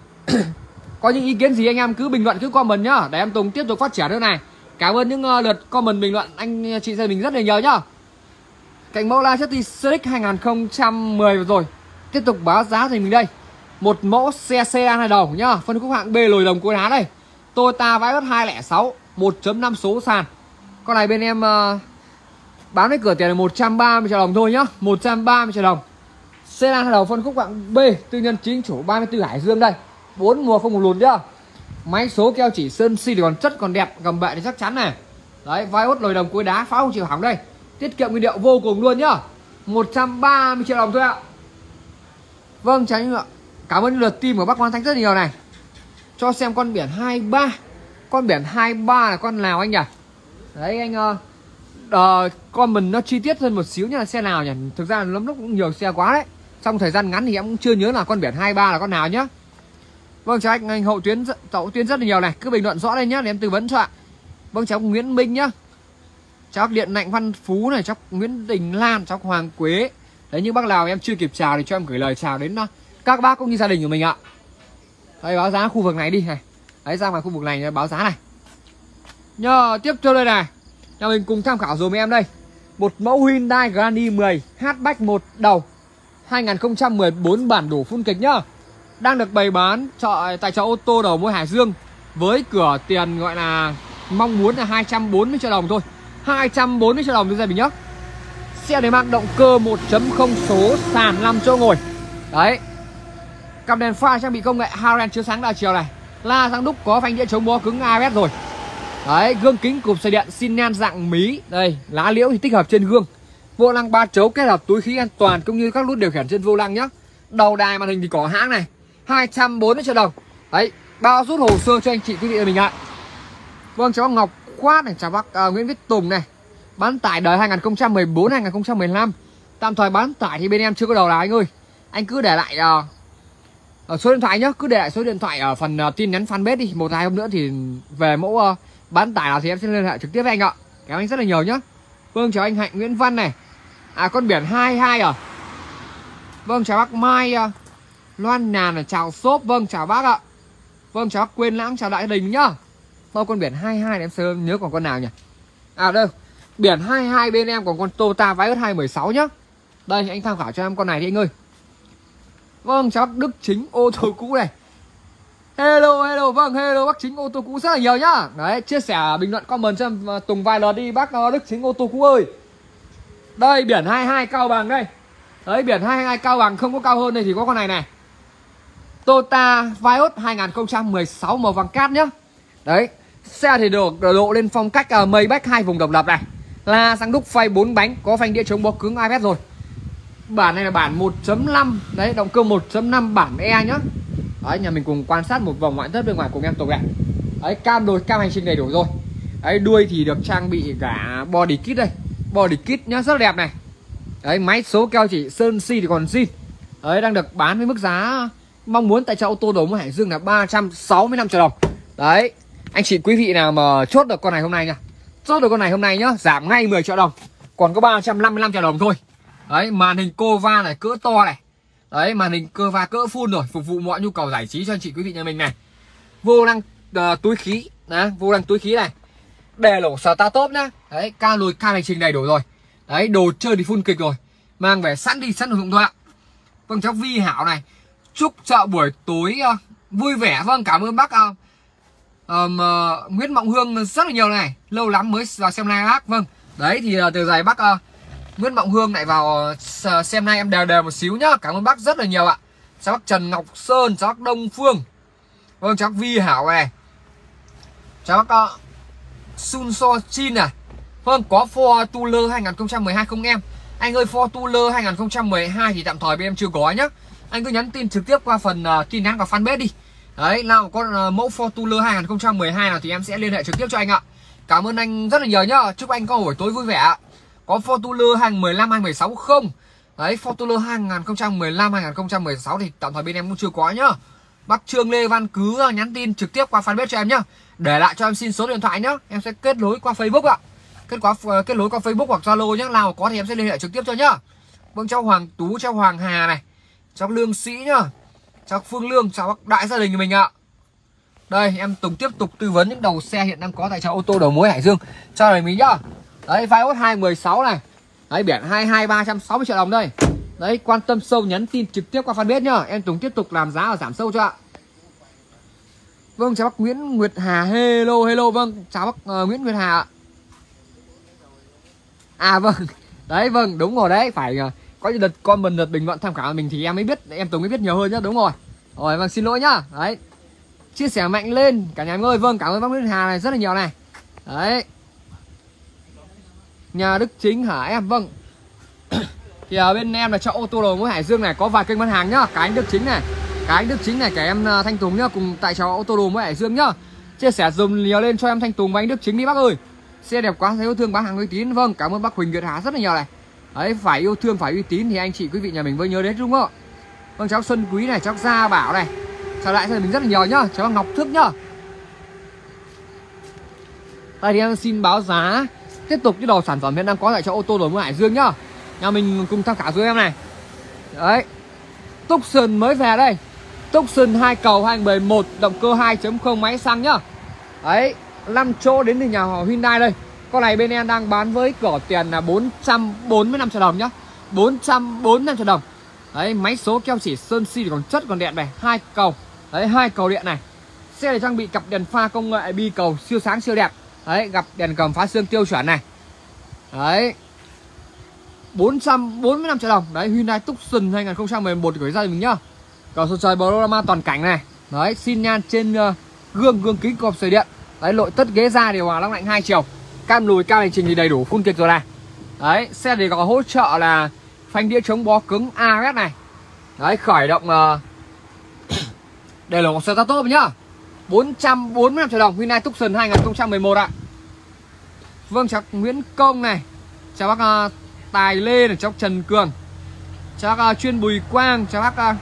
có những ý kiến gì anh em cứ bình luận, cứ comment nhá, để em Tùng tiếp tục phát triển nữa này. Cảm ơn những uh, lượt comment bình luận anh chị gia đình rất là nhiều nhá. Cạnh mẫu La Chevy xê đê ích hai không một không rồi. Tiếp tục báo giá thì mình đây. Một mẫu xe sedan hai đầu nhá, phân khúc hạng B lồi đồng cối đá đây. Toyota Vios hai không không sáu, một chấm năm số sàn. Con này bên em uh, bán với cửa tiền là một trăm ba mươi triệu đồng thôi nhá, một trăm ba mươi triệu đồng. Sedan hai đầu phân khúc hạng B, tư nhân chính chủ ba mươi tư Hải Dương đây. bốn mùa không một lùn nhá. Máy số keo chỉ sơn xi thì còn chất còn đẹp, cầm bệ thì chắc chắn này. Đấy, Vios lồi đồng cối đá, phá không chịu hỏng đây. Tiết kiệm nguyên liệu vô cùng luôn nhá. một trăm ba mươi triệu đồng thôi ạ. Vâng, chào anh ạ. Cảm ơn lượt tim của bác Quan Thanh rất nhiều này. Cho xem con biển hai ba. Con biển hai ba là con nào anh nhỉ? Đấy anh uh, uh, con mình nó chi tiết hơn một xíu như là xe nào nhỉ? Thực ra lắm lúc cũng nhiều xe quá đấy. Trong thời gian ngắn thì em cũng chưa nhớ là con biển hai ba là con nào nhá. Vâng, chào anh, anh Hậu Tuyến, Hậu Tuyến rất là nhiều này. Cứ bình luận rõ đây nhá để em tư vấn cho ạ. Vâng, cháu Nguyễn Minh nhá. Cháu Điện Nạnh Văn Phú này, cháu Nguyễn Đình Lan, cháu Hoàng Quế. Đấy, những bác nào em chưa kịp chào thì cho em gửi lời chào đến các bác cũng như gia đình của mình ạ. Đây, báo giá khu vực này đi này. Đấy, ra ngoài khu vực này báo giá này. Nhờ tiếp theo đây này. Nhà mình cùng tham khảo dùm em đây. Một mẫu Hyundai Grand i mười hatchback một đầu hai không một bốn bản đủ full kịch nhá. Đang được bày bán chợ tại chợ ô tô đầu mối Hải Dương với cửa tiền gọi là mong muốn là hai trăm bốn mươi triệu đồng thôi. hai trăm bốn mươi triệu đồng thôi gia đình nhá. Xe này mang động cơ một chấm không số, sàn năm chỗ ngồi. Đấy. Cặp đèn pha trang bị công nghệ Halogen chiếu sáng đa chiều này. La sang đúc có phanh đĩa chống bó cứng a bê ét rồi. Đấy, gương kính cụp sợi điện xi nhan dạng mí. Đây, lá liễu thì tích hợp trên gương. Vô lăng ba chấu kết hợp túi khí an toàn cũng như các nút điều khiển trên vô lăng nhá. Đầu đài màn hình thì có hãng này, hai trăm bốn mươi triệu đồng. Đấy, bao rút hồ sơ cho anh chị quý vị mình ạ. Vâng, cháu Ngọc Khoát này, chào bác uh, Nguyễn Viết Tùng này. Bán tải đời hai không một bốn, hai không một năm. Tạm thời bán tải thì bên em chưa có đầu đài anh ơi. Anh cứ để lại uh, ở số điện thoại nhá, cứ để lại số điện thoại ở phần uh, tin nhắn fanpage đi. Một hai hôm nữa thì về mẫu uh, bán tải nào thì em sẽ liên hệ trực tiếp với anh ạ. Cảm ơn anh rất là nhiều nhá. Vâng, chào anh Hạnh Nguyễn Văn này. À, con biển hai hai à. Vâng, chào bác Mai uh, Loan Nhàn này, chào shop. Vâng, chào bác ạ. Vâng, chào bác Quên Lãng, chào đại gia đình nhá. Thôi con biển hai hai em sơ nhớ còn con nào nhỉ? À đây, biển hai hai bên em còn con Toyota Vios hai một sáu nhá. Đây, anh tham khảo cho em con này đi anh ơi. Vâng, cháu Đức Chính ô tô cũ này. Hello, hello, vâng, hello bác Chính ô tô cũ rất là nhiều nhá. Đấy, chia sẻ bình luận comment cho em Tùng vài lượt đi bác Đức Chính ô tô cũ ơi. Đây, biển hai hai Cao Bằng đây. Đấy, biển hai hai Cao Bằng, không có cao hơn đây thì có con này này. Toyota Vios hai không một sáu màu vàng cát nhá. Đấy, xe thì được độ lên phong cách uh, Maybach hai vùng độc lập này. La sang đúc phay bốn bánh, có phanh đĩa chống bó cứng a bê ét rồi. Bản này là bản một chấm năm, đấy, động cơ một chấm năm bản E nhá. Đấy, nhà mình cùng quan sát một vòng ngoại thất bên ngoài cùng em Tùng này. Đấy, cam đồi cam hành trình đầy đủ rồi. Đấy, đuôi thì được trang bị cả body kit đây. Body kit nhá, rất là đẹp này. Đấy, máy số keo chỉ sơn xi thì còn zin. Đấy, đang được bán với mức giá mong muốn tại chợ ô tô đầu mối Hải Dương là ba trăm sáu mươi lăm triệu đồng. Đấy, anh chị quý vị nào mà chốt được con này hôm nay nha. Chốt được con này hôm nay nhá, giảm ngay mười triệu đồng. Còn có ba trăm năm mươi lăm triệu đồng thôi. Đấy, màn hình Cova này cỡ to này. Đấy, màn hình Cova cỡ full rồi, phục vụ mọi nhu cầu giải trí cho anh chị quý vị nhà mình này. Vô lăng uh, túi khí, đấy, vô lăng túi khí này. Đề lỗ sờ ta top nhá. Đấy, ca lùi ca hành trình đầy đủ rồi. Đấy, đồ chơi thì full kịch rồi. Mang về sẵn đi sẵn sử dụng thôi ạ. Vâng, cháu Vi Hảo này. Chúc chợ buổi tối uh, vui vẻ. Vâng, cảm ơn bác uh, um, uh, Nguyễn Mộng Hương rất là nhiều này. Lâu lắm mới vào xem live bác. Vâng, đấy thì uh, từ giày bác uh, Nguyễn Mộng Hương lại vào uh, xem nay em đều đều một xíu nhá. Cảm ơn bác rất là nhiều ạ. Cháu bác Trần Ngọc Sơn, cháu bác Đông Phương. Vâng, cháu bác Vi Hảo này. Cháu bác uh, Sun So Chin này. Vâng, có Fortuner hai không một hai không em. Anh ơi, Fortuner hai không một hai thì tạm thời bên em chưa có nhá. Anh cứ nhắn tin trực tiếp qua phần uh, tin nhắn vào fanpage đi. Đấy, nào có uh, mẫu Fortuner hai không một hai nào thì em sẽ liên hệ trực tiếp cho anh ạ. Cảm ơn anh rất là nhiều nhá. Chúc anh có buổi tối vui vẻ ạ. Có Fortuner hai không một lăm hai không một sáu không. Đấy, Fortuner hai không một lăm hai không một sáu thì tạm thời bên em cũng chưa có nhá. Bác Trương Lê Văn cứ uh, nhắn tin trực tiếp qua fanpage cho em nhá. Để lại cho em xin số điện thoại nhá. Em sẽ kết nối qua Facebook ạ. Kết quả uh, kết nối qua Facebook hoặc Zalo nhá. Nào có thì em sẽ liên hệ trực tiếp cho nhá. Vâng, cháu Hoàng Tú, cháu Hoàng Hà này. Cháu Lương Sĩ nhá. Cháu Phương Lương, cháu đại gia đình của mình ạ. Đây, em Tùng tiếp tục tư vấn những đầu xe hiện đang có tại chợ ô tô đầu mối Hải Dương cho đời mình nhá. Đấy, Vios hai một sáu này. Đấy, biển hai hai ba trăm sáu mươi triệu đồng đây. Đấy, quan tâm sâu nhắn tin trực tiếp qua fanpage nhá. Em Tùng tiếp tục làm giá và giảm sâu cho ạ. Vâng, chào bác Nguyễn Nguyệt Hà. Hello, hello. Vâng, chào bác uh, Nguyễn Nguyệt Hà ạ. À vâng, đấy vâng, đúng rồi đấy. Phải uh, có những đợt comment, đợt bình luận tham khảo mình thì em mới biết, em Tùng mới biết nhiều hơn nhá. Đúng rồi. Rồi, vâng, xin lỗi nhá. Đấy, chia sẻ mạnh lên cả nhà em ơi. Vâng, cảm ơn bác Nguyễn Hà này rất là nhiều này. Đấy, nhà Đức Chính hả em? Vâng. Thì ở bên em là chợ ô tô đầu mối Hải Dương này có vài kênh bán hàng nhá. Cái anh Đức Chính này, cái anh Đức Chính này cả em Thanh Tùng nhá, cùng tại chợ ô tô đầu mối Hải Dương nhá. Chia sẻ dùm nhiều lên cho em Thanh Tùng và anh Đức Chính đi bác ơi. Xe đẹp quá, thấy yêu thương bán hàng uy tín. Vâng, cảm ơn bác Huỳnh Việt Hà rất là nhiều này. Đấy, phải yêu thương, phải uy tín thì anh chị quý vị nhà mình mới nhớ đến đúng không ạ? Vâng, cháu Xuân Quý này, cháu Gia Bảo này. Chào lại gia đình mình rất là nhiều nhá. Cháu Ngọc Thức nhá. Đây thì em xin báo giá tiếp tục cái đồ sản phẩm hiện đang có tại chợ ô tô đầu mối Hải Dương nhá. Nhà mình cùng tham khảo giúp em này. Đấy, Tucson mới về đây. Tucson hai cầu hai không một một, động cơ hai chấm không máy xăng nhá. Đấy, năm chỗ đến từ nhà Hyundai đây. Con này bên em đang bán với cửa tiền là bốn trăm bốn mươi lăm triệu đồng nhá. bốn trăm bốn mươi lăm triệu đồng. Đấy, máy số keo chỉ sơn xi còn chất còn đẹp này, hai cầu. Đấy, hai cầu điện này. Xe này trang bị cặp đèn pha công nghệ bi cầu siêu sáng siêu đẹp. Đấy, gặp đèn cầm phá xương tiêu chuẩn này. Đấy, bốn trăm bốn mươi lăm triệu đồng. Đấy, Hyundai Tucson hai không một một gửi gia đình mình nhá. Cầu sổ trời panorama toàn cảnh này. Đấy, xin nhan trên uh, gương gương kính cộp sưởi điện. Đấy, nội thất ghế da điều hòa lăng lạnh hai chiều. Cam lùi cao hành trình thì đầy đủ full kịch rồi này. Đấy, xe thì có hỗ trợ là phanh đĩa chống bó cứng a bê ét này. Đấy, khởi động uh, đây là một xe top nhá. bốn trăm bốn mươi lăm triệu đồng Hyundai Tucson hai không một một ạ. Vâng, cháu Nguyễn Công này. Chào bác uh, Tài Lê này, cháu Trần Cường. Chào bác uh, Chuyên Bùi Quang, chào bác uh,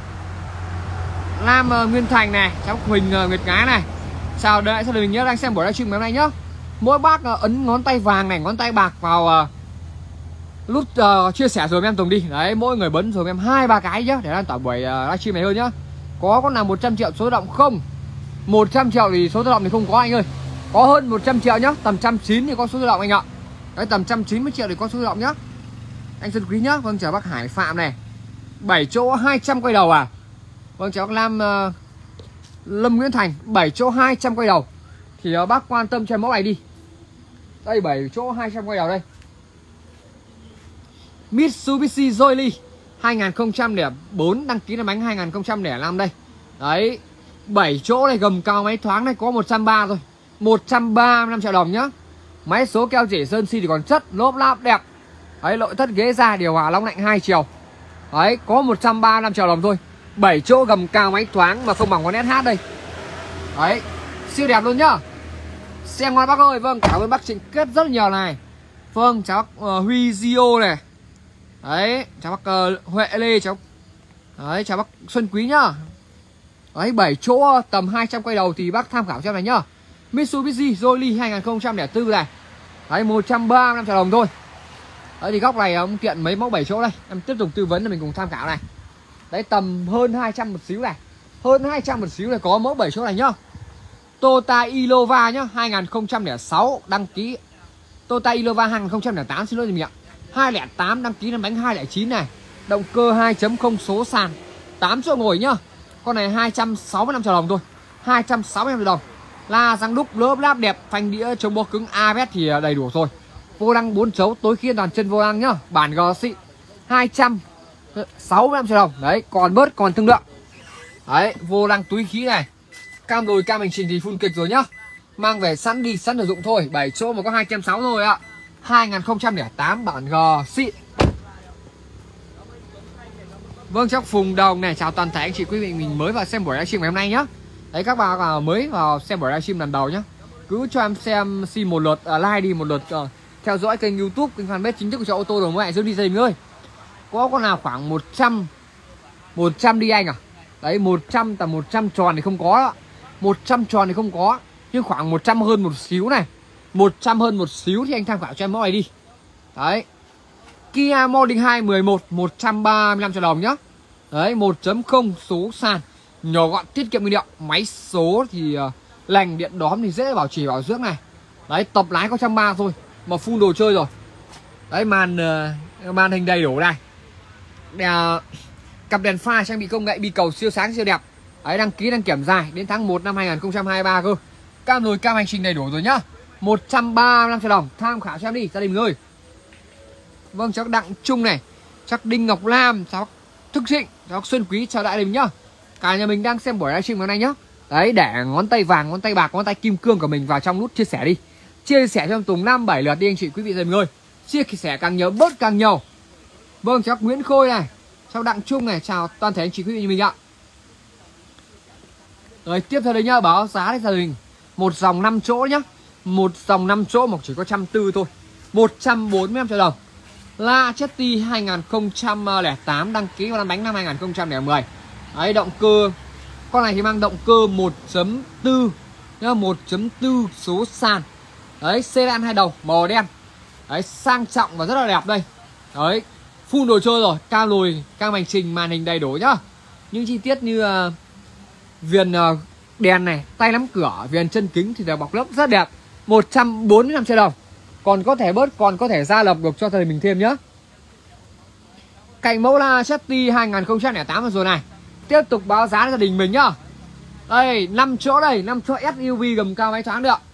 Lam uh, Nguyên Thành này, cháu Huỳnh uh, Nguyệt Ngái này. Chào đợi sau mình nhớ đang xem buổi livestream ngày hôm nay nhá. Mỗi bác uh, ấn ngón tay vàng này, ngón tay bạc vào uh, nút uh, chia sẻ rồi em Tùng đi. Đấy, mỗi người bấm rồi em hai ba cái nhá để lan tỏa buổi uh, livestream này hơn nhá. Có con nào một trăm triệu số tự động không? một trăm triệu thì số tự động thì không có anh ơi. Có hơn một trăm triệu nhá, tầm một trăm chín mươi thì có số tự động anh ạ. Đấy, tầm một trăm chín mươi triệu thì có số tự động nhá. Anh Xuân Quý nhá. Vâng, chào bác Hải Phạm này. bảy chỗ hai trăm quay đầu à? Vâng, chào bác Lam uh, Lâm Nguyễn Thành, bảy chỗ hai trăm quay đầu. Thì uh, bác quan tâm cho em mẫu này đi. Đây, bảy chỗ hai trăm quay đầu đây. Mitsubishi Jolie hai không không bốn, đăng ký là bánh hai không không năm đây. Đấy, bảy chỗ này, gầm cao máy thoáng này, có một trăm ba mươi thôi. một trăm ba mươi lăm triệu đồng nhá. Máy số keo chỉ sơn xi thì còn chất, lốp láp đẹp. Đấy, nội thất ghế da điều hòa nóng lạnh hai chiều. Đấy, có một trăm ba mươi lăm triệu đồng thôi. bảy chỗ gầm cao máy thoáng mà không bằng con ét hát đây. Đấy, siêu đẹp luôn nhá. Xem ngon bác ơi. Vâng, cảm ơn bác Trịnh Kết rất nhiều này. Vâng, chào bác uh, Huy Gio này. Đấy, chào bác uh, Huệ Lê, chào. Đấy, chào bác Xuân Quý nhá. Đấy, bảy chỗ tầm hai trăm quay đầu thì bác tham khảo cho này nhá. Mitsubishi Jolie hai không không bốn này. Đấy, một trăm ba mươi lăm triệu đồng thôi. Đấy thì góc này ông tiện mấy mẫu bảy chỗ đây. Em tiếp tục tư vấn để mình cùng tham khảo này. Đấy, tầm hơn hai trăm một xíu này. Hơn hai trăm một xíu này có mẫu bảy chỗ này nhá. Toyota Innova nhá, hai không không sáu đăng ký. Toyota Innova hai không không tám xin lỗi gì ạ. hai không tám đăng ký năm bánh hai không chín này. Động cơ hai chấm không số sàn, tám chỗ ngồi nhá. Con này hai trăm sáu mươi lăm triệu đồng thôi. hai trăm sáu mươi lăm triệu đồng. La răng đúc lốp láp đẹp, phanh đĩa chống bó cứng a bê ét thì đầy đủ rồi. Vô lăng bốn chấu tối khiên toàn chân vô lăng nhá. Bản G xịn hai trăm sáu mươi lăm triệu đồng. Đấy, còn bớt còn thương lượng. Đấy, vô lăng túi khí này. Cam đồi cam hành trình thì full kịch rồi nhá. Mang về sẵn đi sẵn sử dụng thôi. bảy chỗ mà có hai trăm sáu mươi thôi ạ. hai không không tám bản G xịn. Vâng, chắc Phùng Đồng này, chào toàn thể anh chị quý vị mình mới vào xem buổi livestream ngày hôm nay nhá. Đấy, các bạn mới vào xem buổi livestream lần đầu nhá. Cứ cho em xem xin một lượt uh, like đi, một lượt uh, theo dõi kênh YouTube, kênh fanpage chính thức của Châu Ô Tô Đồng Hải Dương đi gia đình ơi. Có con nào khoảng một trăm một trăm đi anh à? Đấy, một trăm tầm một trăm tròn thì không có đó. một trăm tròn thì không có, nhưng khoảng một trăm hơn một xíu này. một trăm hơn một xíu thì anh tham khảo cho em mẫu này đi. Đấy. Kia Morning hai mười một một trăm ba mươi lăm triệu đồng nhá. Đấy, một chấm không số sàn, nhỏ gọn tiết kiệm nguyên liệu, máy số thì uh, lành, điện đóm thì dễ bảo trì bảo dưỡng này. Đấy, tập lái có một trăm ba mươi thôi mà full đồ chơi rồi. Đấy, màn uh, màn hình đầy đủ này. Đè, cặp đèn pha trang bị công nghệ bi cầu siêu sáng siêu đẹp. Đấy, đăng ký đăng kiểm dài đến tháng một năm hai không hai ba cơ. Cam rồi cam hành trình đầy đủ rồi nhá. một trăm ba mươi lăm triệu đồng, tham khảo cho em đi gia đình ơi. Vâng, cháu Đặng Trung này, chắc Đinh Ngọc Lam, cháu Thức Trịnh, cháu Xuân Quý, chào đại đình nhá. Cả nhà mình đang xem buổi livestream ngày hôm nay nhá. Đấy, để ngón tay vàng, ngón tay bạc, ngón tay kim cương của mình vào trong nút chia sẻ đi. Chia sẻ cho em Tùng năm bảy lượt đi anh chị quý vị gia đình ơi. Chia sẻ càng nhiều bớt càng nhiều. Vâng, cháu Nguyễn Khôi này, cháu Đặng Trung này, chào toàn thể anh chị quý vị như mình ạ. Rồi tiếp theo đây nhá, báo giá đấy gia đình. Một dòng năm chỗ nhá. Một dòng năm chỗ mà chỉ có một trăm bốn mươi thôi. một trăm bốn mươi lăm triệu đồng. Lachetti hai không không tám đăng ký vào lăn bánh năm hai không một không. Đấy, động cơ con này thì mang động cơ một chấm bốn nhá, một chấm bốn số sàn. Đấy, sedan hai đầu màu đen. Đấy, sang trọng và rất là đẹp đây. Đấy, full đồ chơi rồi, cam lùi, cam hành trình, màn hình đầy đủ nhá. Những chi tiết như uh, viền uh, đèn này, tay nắm cửa, viền chân kính thì đều bọc lớp rất đẹp. một trăm bốn mươi lăm triệu đồng. Còn có thể bớt, còn có thể gia lập được cho thời mình thêm nhá. Cạnh mẫu là Lachetti hai không không tám rồi này. Tiếp tục báo giá gia đình mình nhá. Đây, năm chỗ đây, năm chỗ ét u vê gầm cao máy thoáng được.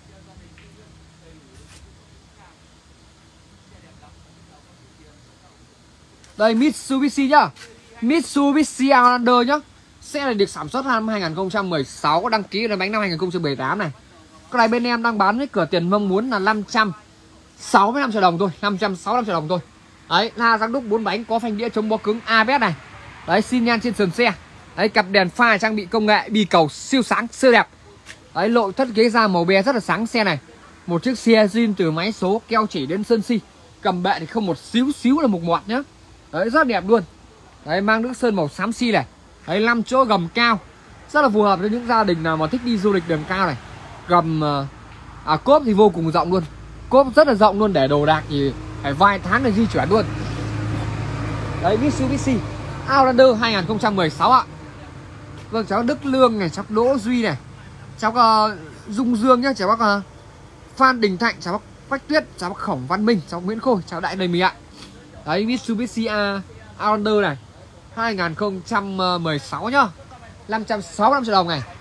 Đây, Mitsubishi nhá. Mitsubishi Outlander nhá. Sẽ là được sản xuất năm hai không một sáu, đăng ký là bánh năm hai không một tám này. Cái này bên em đang bán với cửa tiền mong muốn là năm trăm sáu mươi lăm triệu đồng thôi, năm trăm sáu mươi lăm triệu đồng thôi. Đấy, la răng đúc bốn bánh, có phanh đĩa chống bó cứng a bê ét này. Đấy, xi nhan trên sườn xe. Đấy, cặp đèn pha trang bị công nghệ bi cầu siêu sáng siêu đẹp. Đấy, nội thất ghế da màu be rất là sáng xe này. Một chiếc xe zin từ máy số keo chỉ đến sơn si. Cầm bệ thì không một xíu xíu là mục mọt nhá. Đấy, rất đẹp luôn. Đấy, mang nước sơn màu xám xi này. Đấy, năm chỗ gầm cao. Rất là phù hợp với những gia đình nào mà thích đi du lịch đường cao này. Gầm à, cốp thì vô cùng rộng luôn. Cốp rất là rộng luôn, để đồ đạc thì phải vài tháng để di chuyển luôn. Đấy, Mitsubishi Outlander hai không một sáu ạ. Vâng, cháu Đức Lương này, cháu Đỗ Duy này, cháu uh, Dung Dương nhá, cháu bác uh, Phan Đình Thạnh, cháu bác Bách Tuyết, cháu bác Khổng Văn Minh, cháu Nguyễn Khôi, cháu đại đầy mình ạ. Đấy, Mitsubishi uh, Outlander này hai không một sáu nhá, năm trăm sáu mươi lăm triệu đồng này.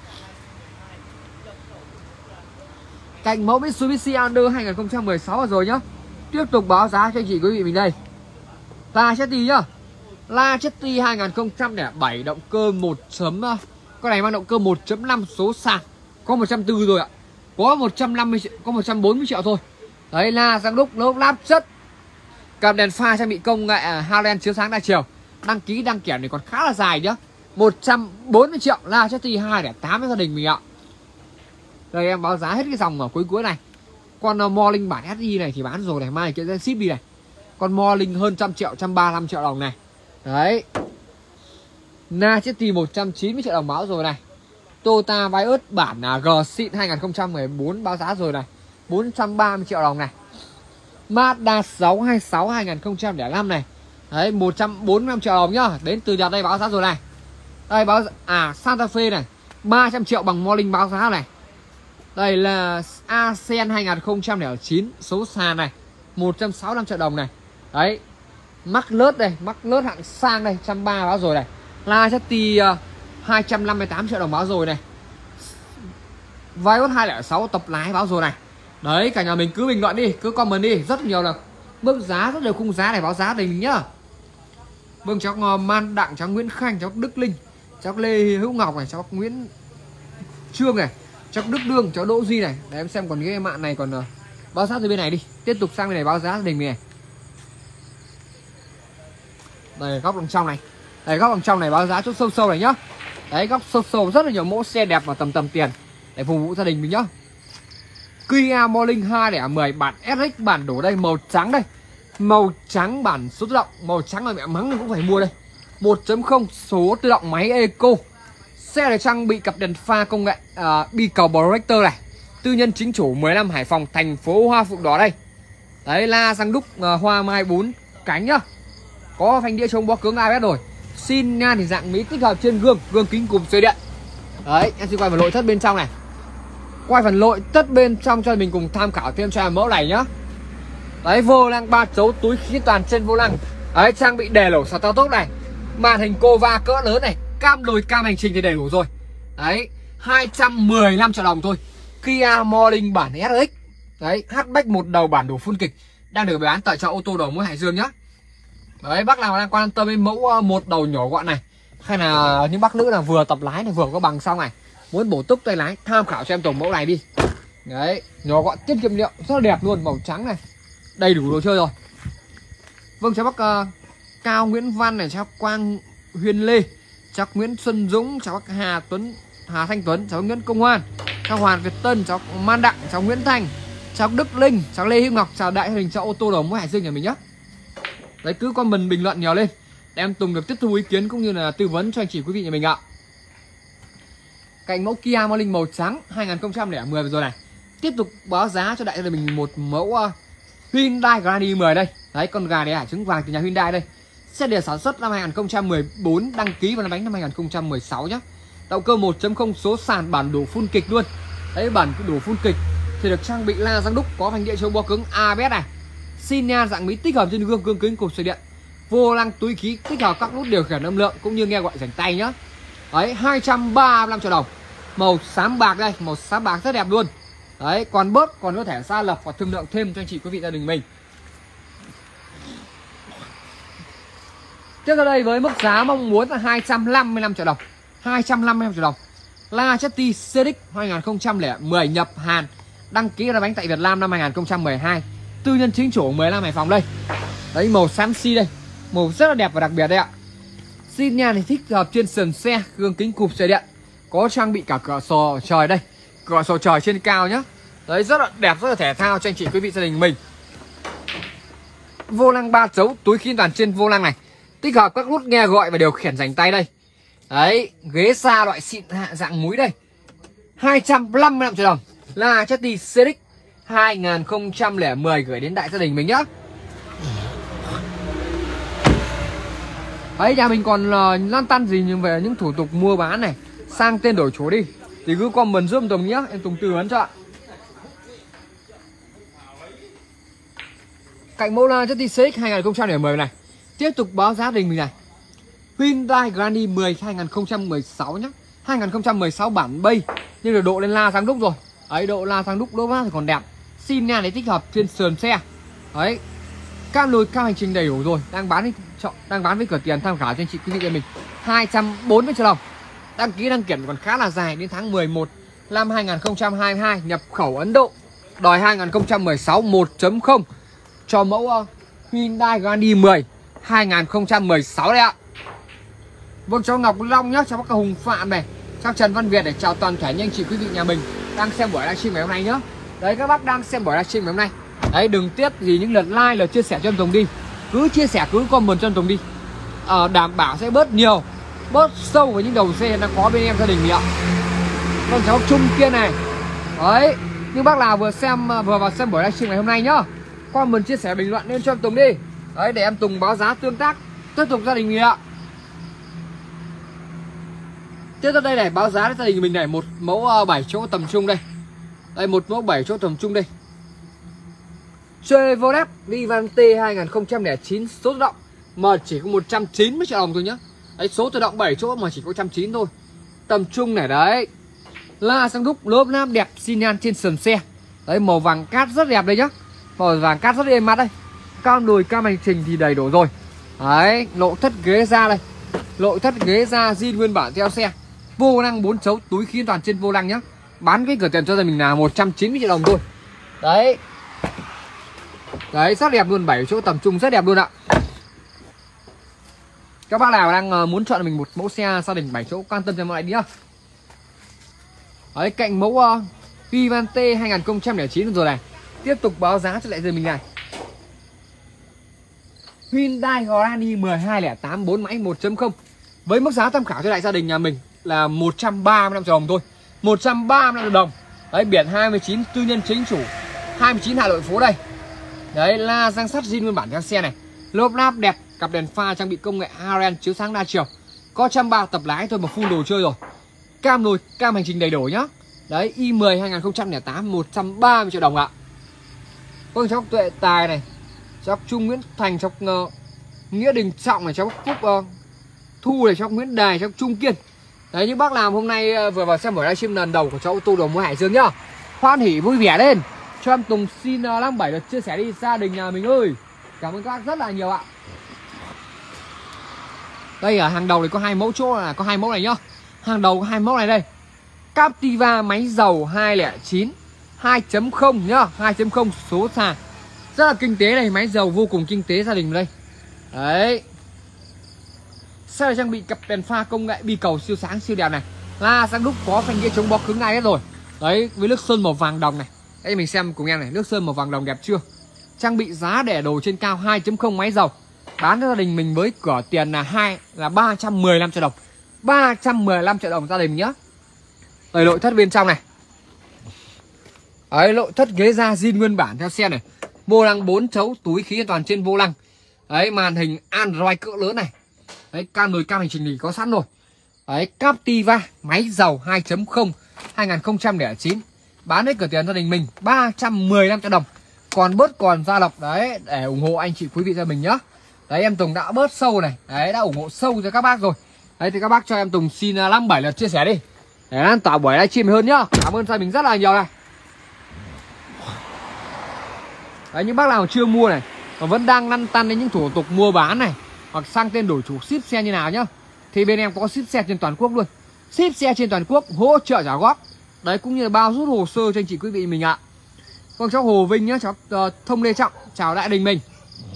Cạnh mẫu Mitsubishi Outlander hai không một sáu rồi nhá. Tiếp tục báo giá cho anh chị quý vị mình đây. Lachetti nhá. Lachetti hai không không bảy, động cơ một. Con này mang động cơ một chấm năm số sàn, có một trăm bốn mươi rồi ạ. Có một trăm năm mươi triệu, có một trăm bốn mươi triệu thôi. Đấy, la răng đúc lốp láp chất. Cặp đèn pha trang bị công nghệ Highland chiếu sáng đa chiều. Đăng ký đăng kiểm này còn khá là dài nhá. một trăm bốn mươi triệu La Chất Ti hai không tám với gia đình mình ạ. Đây em báo giá hết cái dòng ở cuối cuối này. Con uh, Morning bản ét i này thì bán rồi này, mai kia sẽ ship đi này. Con Morning hơn trăm triệu, một trăm ba mươi lăm triệu đồng này. Đấy. La Chất Ti một trăm chín mươi triệu đồng báo rồi này. Toyota Vios bản uh, G xịn hai không một bốn báo giá rồi này, bốn trăm ba mươi triệu đồng này. Mazda sáu hai sáu hai không không năm này. Đấy, một trăm bốn mươi lăm triệu đồng nhá. Đến từ Nhật đây báo giá rồi này. Đây báo à Santa Fe này, ba trăm triệu bằng Morning báo giá này. Đây là Ascend hai không không chín số sàn này, một trăm sáu mươi lăm triệu đồng này. Đấy. Mắc lớt đây, mắc lớt hạng sang đây, một trăm ba mươi báo rồi này. La Chất Ti uh, hai trăm năm mươi tám triệu đồng báo rồi này. Vios hai không sáu tập lái báo rồi này. Đấy, cả nhà mình cứ bình luận đi, cứ comment đi, rất nhiều là mức giá, rất nhiều khung giá này báo giá để mình nhá. Vâng, cháu uh, Man Đặng, cháu Nguyễn Khanh, cháu Đức Linh, cháu Lê Hữu Ngọc này, cháu Nguyễn Trương này, cháu Đức Đương, cháu Đỗ Duy này. Để em xem còn cái mạng này còn uh, báo giá từ bên này đi. Tiếp tục sang bên này báo giá gia đình mình này. Đây góc đằng trong này. Đây góc đằng trong này báo giá chút sâu sâu này nhá. Đấy, góc sâu sâu rất là nhiều mẫu xe đẹp và tầm tầm tiền để phục vụ gia đình mình nhá. Kia Morning hai không một không bản ét ích bản đổ đây, màu trắng đây. Màu trắng bản số tự động, màu trắng là mẹ mắng mình cũng phải mua đây. một chấm không số tự động máy Eco. Xe này trang bị cặp đèn pha công nghệ uh, bi cầu projector này. Tư nhân chính chủ mười lăm Hải Phòng, thành phố Hoa Phượng Đỏ đây. Đấy, la răng đúc uh, hoa mai bốn cánh nhá. Có phanh đĩa chống bó cứng a bê ét rồi. Xin nhan thì dạng Mỹ tích hợp trên gương, gương kính cụm xoay điện. Đấy, em xin quay phần nội thất bên trong này. Quay phần nội thất bên trong cho mình cùng tham khảo thêm cho mẫu này nhá. Đấy, vô lăng ba chấu túi khí toàn trên vô lăng. Đấy, trang bị đề lổ sạc cao tốc này. Màn hình Cova cỡ lớn này, cam đồi cam hành trình thì đầy đủ rồi. Đấy, hai trăm mười lăm triệu đồng thôi. Kia Morning bản ét ích. Đấy, hatchback một đầu bản đồ full kịch đang được bán tại chợ ô tô đầu mối Hải Dương nhá. Đấy, bác nào đang quan tâm đến mẫu một đầu nhỏ gọn này, hay là những bác nữ là vừa tập lái này, vừa có bằng xong này, muốn bổ túc tay lái, tham khảo cho em tổng mẫu này đi. Đấy, nhỏ gọn tiết kiệm liệu, rất là đẹp luôn, màu trắng này, đầy đủ đồ chơi rồi. Vâng, cháu bác uh, Cao Nguyễn Văn này, cháu Quang Huyền Lê, cháu Nguyễn Xuân Dũng, cháu bác Hà Tuấn, Hà Thanh Tuấn, cháu Nguyễn Công Hoan, cháu Hoàn Việt Tân, cháu Man Đặng, cháu Nguyễn Thành, cháu Đức Linh, cháu Lê Hữu Ngọc, chào đại hình cháu ô tô đầu mối Hải Dương nhà mình nhé. Đấy, cứ comment bình luận nhiều lên để em Tùng được tiếp thu ý kiến cũng như là tư vấn cho anh chị quý vị nhà mình ạ. Cạnh mẫu Kia Morning màu trắng hai không một không vừa rồi này. Tiếp tục báo giá cho đại gia mình một mẫu uh, Hyundai Grand i mười đây. Đấy, con gà này à, trứng vàng từ nhà Hyundai đây. Xe được sản xuất năm hai không một bốn, đăng ký vào năm bánh năm hai không một sáu nhá. Động cơ một chấm không số sàn, bản đồ full kịch luôn. Đấy, bản đồ full kịch thì được trang bị la răng đúc, có phanh đĩa chống bó cứng a bê ét này. Xin nhan dạng Mỹ tích hợp trên gương, gương kính cụp xoay điện. Vô lăng túi khí tích hợp các nút điều khiển âm lượng cũng như nghe gọi rảnh tay nhá. Đấy, hai trăm ba mươi lăm triệu đồng. Màu xám bạc đây, màu xám bạc rất đẹp luôn. Đấy, còn bớt còn có thể xa lập và thương lượng thêm cho anh chị quý vị gia đình mình. Tiếp theo đây với mức giá mong muốn là hai trăm năm mươi lăm triệu đồng. hai trăm năm mươi lăm triệu đồng. La Chất Ti xê ích hai không một không nhập Hàn, đăng ký ra bánh tại Việt Nam năm hai không một hai. Tư nhân chính chủ mười lăm Hải Phòng đây. Đấy, màu xám xi đây, màu rất là đẹp và đặc biệt đây ạ. Xin nha thì thích hợp trên sườn xe, gương kính cụp xoay điện, có trang bị cả cửa sổ trời đây, cửa sổ trời trên cao nhá. Đấy, rất là đẹp, rất là thể thao cho anh chị quý vị gia đình mình. Vô lăng ba chấu, túi khí toàn trên vô lăng này, tích hợp các nút nghe gọi và điều khiển rảnh tay đây. Đấy, ghế xa loại xịn hạ dạng múi đây. hai trăm năm mươi lăm triệu đồng. La Chất Ti xê ích hai không một không gửi đến đại gia đình mình nhá. Đấy, nhà mình còn uh, lăn tăn gì nhưng về những thủ tục mua bán này, sang tên đổi chủ đi thì cứ comment giúp Tùng nhé, em Tùng tư vấn cho ạ. Cạnh mẫu La Chất Ti xê ích hai không một không này, tiếp tục báo giá đình mình này. Hyundai Grand i mười hai không một sáu nhá, hai không một sáu bản bay nhưng được độ lên la sang đúc rồi. Ấy, độ la sang đúc đốt thì còn đẹp. Xin nha để tích hợp trên sườn xe. Đấy, cam lùi cam hành trình đầy đủ rồi, đang bán chọn đang bán với cửa tiền tham khảo cho anh chị quý vị nhà mình. hai trăm bốn mươi triệu đồng. Đăng ký đăng kiểm còn khá là dài đến tháng mười một năm hai không hai hai, nhập khẩu Ấn Độ. Đòi hai không một sáu một chấm không cho mẫu uh, Hyundai Grand i mười hai không một sáu đây ạ. Vâng, cháu Ngọc Long nhá, cháu bác Hùng Phạm này, cháu Trần Văn Việt để chào toàn thể anh chị quý vị nhà mình đang xem buổi livestream ngày hôm nay nhá. Đấy, các bác đang xem buổi livestream ngày hôm nay. Đấy, đừng tiếc gì những lượt like, lượt chia sẻ cho em Tùng đi. Cứ chia sẻ, cứ comment cho em Tùng đi. À, đảm bảo sẽ bớt nhiều, bớt sâu với những đầu xe đang có bên em gia đình ạ. Con cháu Trung kia này. Đấy, nhưng bác nào vừa xem vừa vào xem buổi livestream ngày hôm nay nhá, comment chia sẻ bình luận lên cho em Tùng đi. Đấy, để em Tùng báo giá tương tác tiếp tục gia đình mình ạ. Tiếp theo đây này, báo giá gia đình mình này, một mẫu bảy chỗ tầm trung đây. Đây, một mẫu bảy chỗ tầm trung đây. Chevrolet Vivante hai không không chín số tự động mà chỉ có một trăm chín mươi triệu đồng thôi nhá. Đấy, số tự động bảy chỗ mà chỉ có một trăm chín mươi thôi. Tầm trung này đấy. La xăng đúc, lốp nap đẹp, xi nhan trên sườn xe. Đấy, màu vàng cát rất đẹp đây nhá. Màu vàng cát rất êm mắt đây. Cam đùi, cam hành trình thì đầy đủ rồi. Đấy, nội thất ghế da đây. Nội thất ghế da zin nguyên bản theo xe. Vô lăng bốn chấu, túi khí toàn trên vô lăng nhá. Bán cái cửa tiền cho gia mình là một trăm chín mươi triệu đồng thôi. Đấy. Đấy, rất đẹp luôn, bảy chỗ tầm trung rất đẹp luôn ạ. Các bác nào đang muốn chọn mình một mẫu xe gia đình bảy chỗ quan tâm cho mọi người nhá. Đấy, cạnh mẫu uh, Vivante hai không không chín rồi này. Tiếp tục báo giá cho lại giờ mình này. Hyundai Grand i một hai không tám bốn máy một chấm không với mức giá tham khảo cho đại gia đình nhà mình là một trăm ba mươi lăm triệu đồng thôi. một trăm ba mươi lăm triệu đồng. Đấy, biển hai mươi chín tư nhân chính chủ, hai mươi chín Hà Nội phố đây. Đấy, la răng sắt zin nguyên bản theo xe này. Lốp láp đẹp, cặp đèn pha trang bị công nghệ a rờ en chiếu sáng đa chiều. Có một trăm ba mươi tập lái thôi mà full đồ chơi rồi. Cam nồi, cam hành trình đầy đủ nhá. Đấy, i một hai không không tám một trăm ba mươi triệu đồng ạ. Vâng, cháu Tuệ Tài này, cháu Trung Nguyễn Thành, cháu uh, Nghĩa Đình Trọng này, cháu Phúc uh, Thu này, cháu Nguyễn Đài, cháu Trung Kiên. Đấy, những bác làm hôm nay uh, vừa vào xem buổi livestream lần đầu của cháu ô tô đầu mối Hải Dương nhá. Hoan hỉ vui vẻ lên. Cho em Tùng xin uh, năm bảy được chia sẻ đi gia đình nhà mình ơi. Cảm ơn các bác rất là nhiều ạ. Đây ở hàng đầu này có hai mẫu chỗ là có hai mẫu này nhá. Hàng đầu có hai mẫu này đây. Captiva máy dầu hai không chín hai chấm không nhá, hai chấm không số sàn. Rất là kinh tế này, máy dầu vô cùng kinh tế gia đình đây. Đấy. Xe này trang bị cặp đèn pha công nghệ bi cầu siêu sáng siêu đẹp này. La xăng đúc có phanh ghế chống bó cứng ngay hết rồi. Đấy, với nước sơn màu vàng đồng này. Đây mình xem cùng em này, nước sơn màu vàng đồng đẹp chưa? Trang bị giá để đồ trên cao hai chấm không máy dầu. Bán cho gia đình mình với cửa tiền là hai là ba trăm mười lăm triệu đồng. ba trăm mười lăm triệu đồng gia đình nhá. Đây, nội thất bên trong này. Đấy, nội thất ghế da zin nguyên bản theo xe này. Vô lăng bốn chấu, túi khí toàn trên vô lăng. Đấy, màn hình Android cỡ lớn này. Đấy, cam nồi cam hành trình thì có sẵn rồi. Đấy, Captiva máy dầu hai chấm không hai không không chín. Bán hết cửa tiền gia đình mình ba trăm mười lăm triệu đồng. Còn bớt còn gia lộc đấy để ủng hộ anh chị quý vị gia mình nhá. Đấy, em Tùng đã bớt sâu này. Đấy, đã ủng hộ sâu cho các bác rồi. Đấy thì các bác cho em Tùng xin năm bảy lượt chia sẻ đi để lan tỏa buổi livestream hơn nhá. Cảm ơn gia mình rất là nhiều này. Đấy, những bác nào chưa mua này mà vẫn đang lăn tăn đến những thủ tục mua bán này hoặc sang tên đổi chủ ship xe như nào nhá, thì bên em có ship xe trên toàn quốc luôn. Ship xe trên toàn quốc, hỗ trợ trả góp. Đấy, cũng như là bao rút hồ sơ cho anh chị quý vị mình ạ. Con cháu Hồ Vinh nhá, cháu uh, Thông Lê Trọng chào đại đình mình.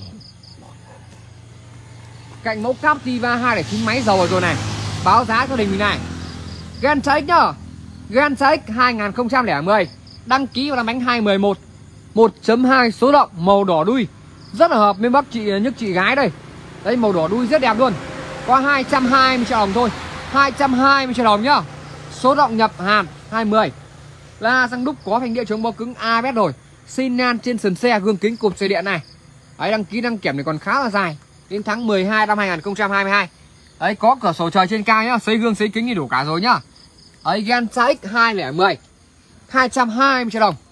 Cạnh mẫu Captiva hai không chín máy dầu rồi này. Báo giá cho đình mình này. Gentra X nhá. Gentra X hai không không không đăng ký vào năm bánh hai một một một chấm hai số động màu đỏ đuôi. Rất là hợp với bác chị nhức chị gái đây. Đấy, màu đỏ đuôi rất đẹp luôn. Có hai trăm hai mươi triệu đồng thôi. hai trăm hai mươi triệu đồng nhá. Số động nhập Hàn hai mươi. La xăng đúc có phanh đĩa chống bó cứng a bê ét rồi. Xi nhan trên sườn xe, gương kính cụp xe điện này. Đấy, đăng ký đăng kiểm này còn khá là dài, đến tháng mười hai năm hai không hai hai. Đấy, có cửa sổ trời trên cao nhá, xây gương xây kính thì đủ cả rồi nhá. Đấy, Gentra X hai không một không hai trăm hai mươi triệu đồng.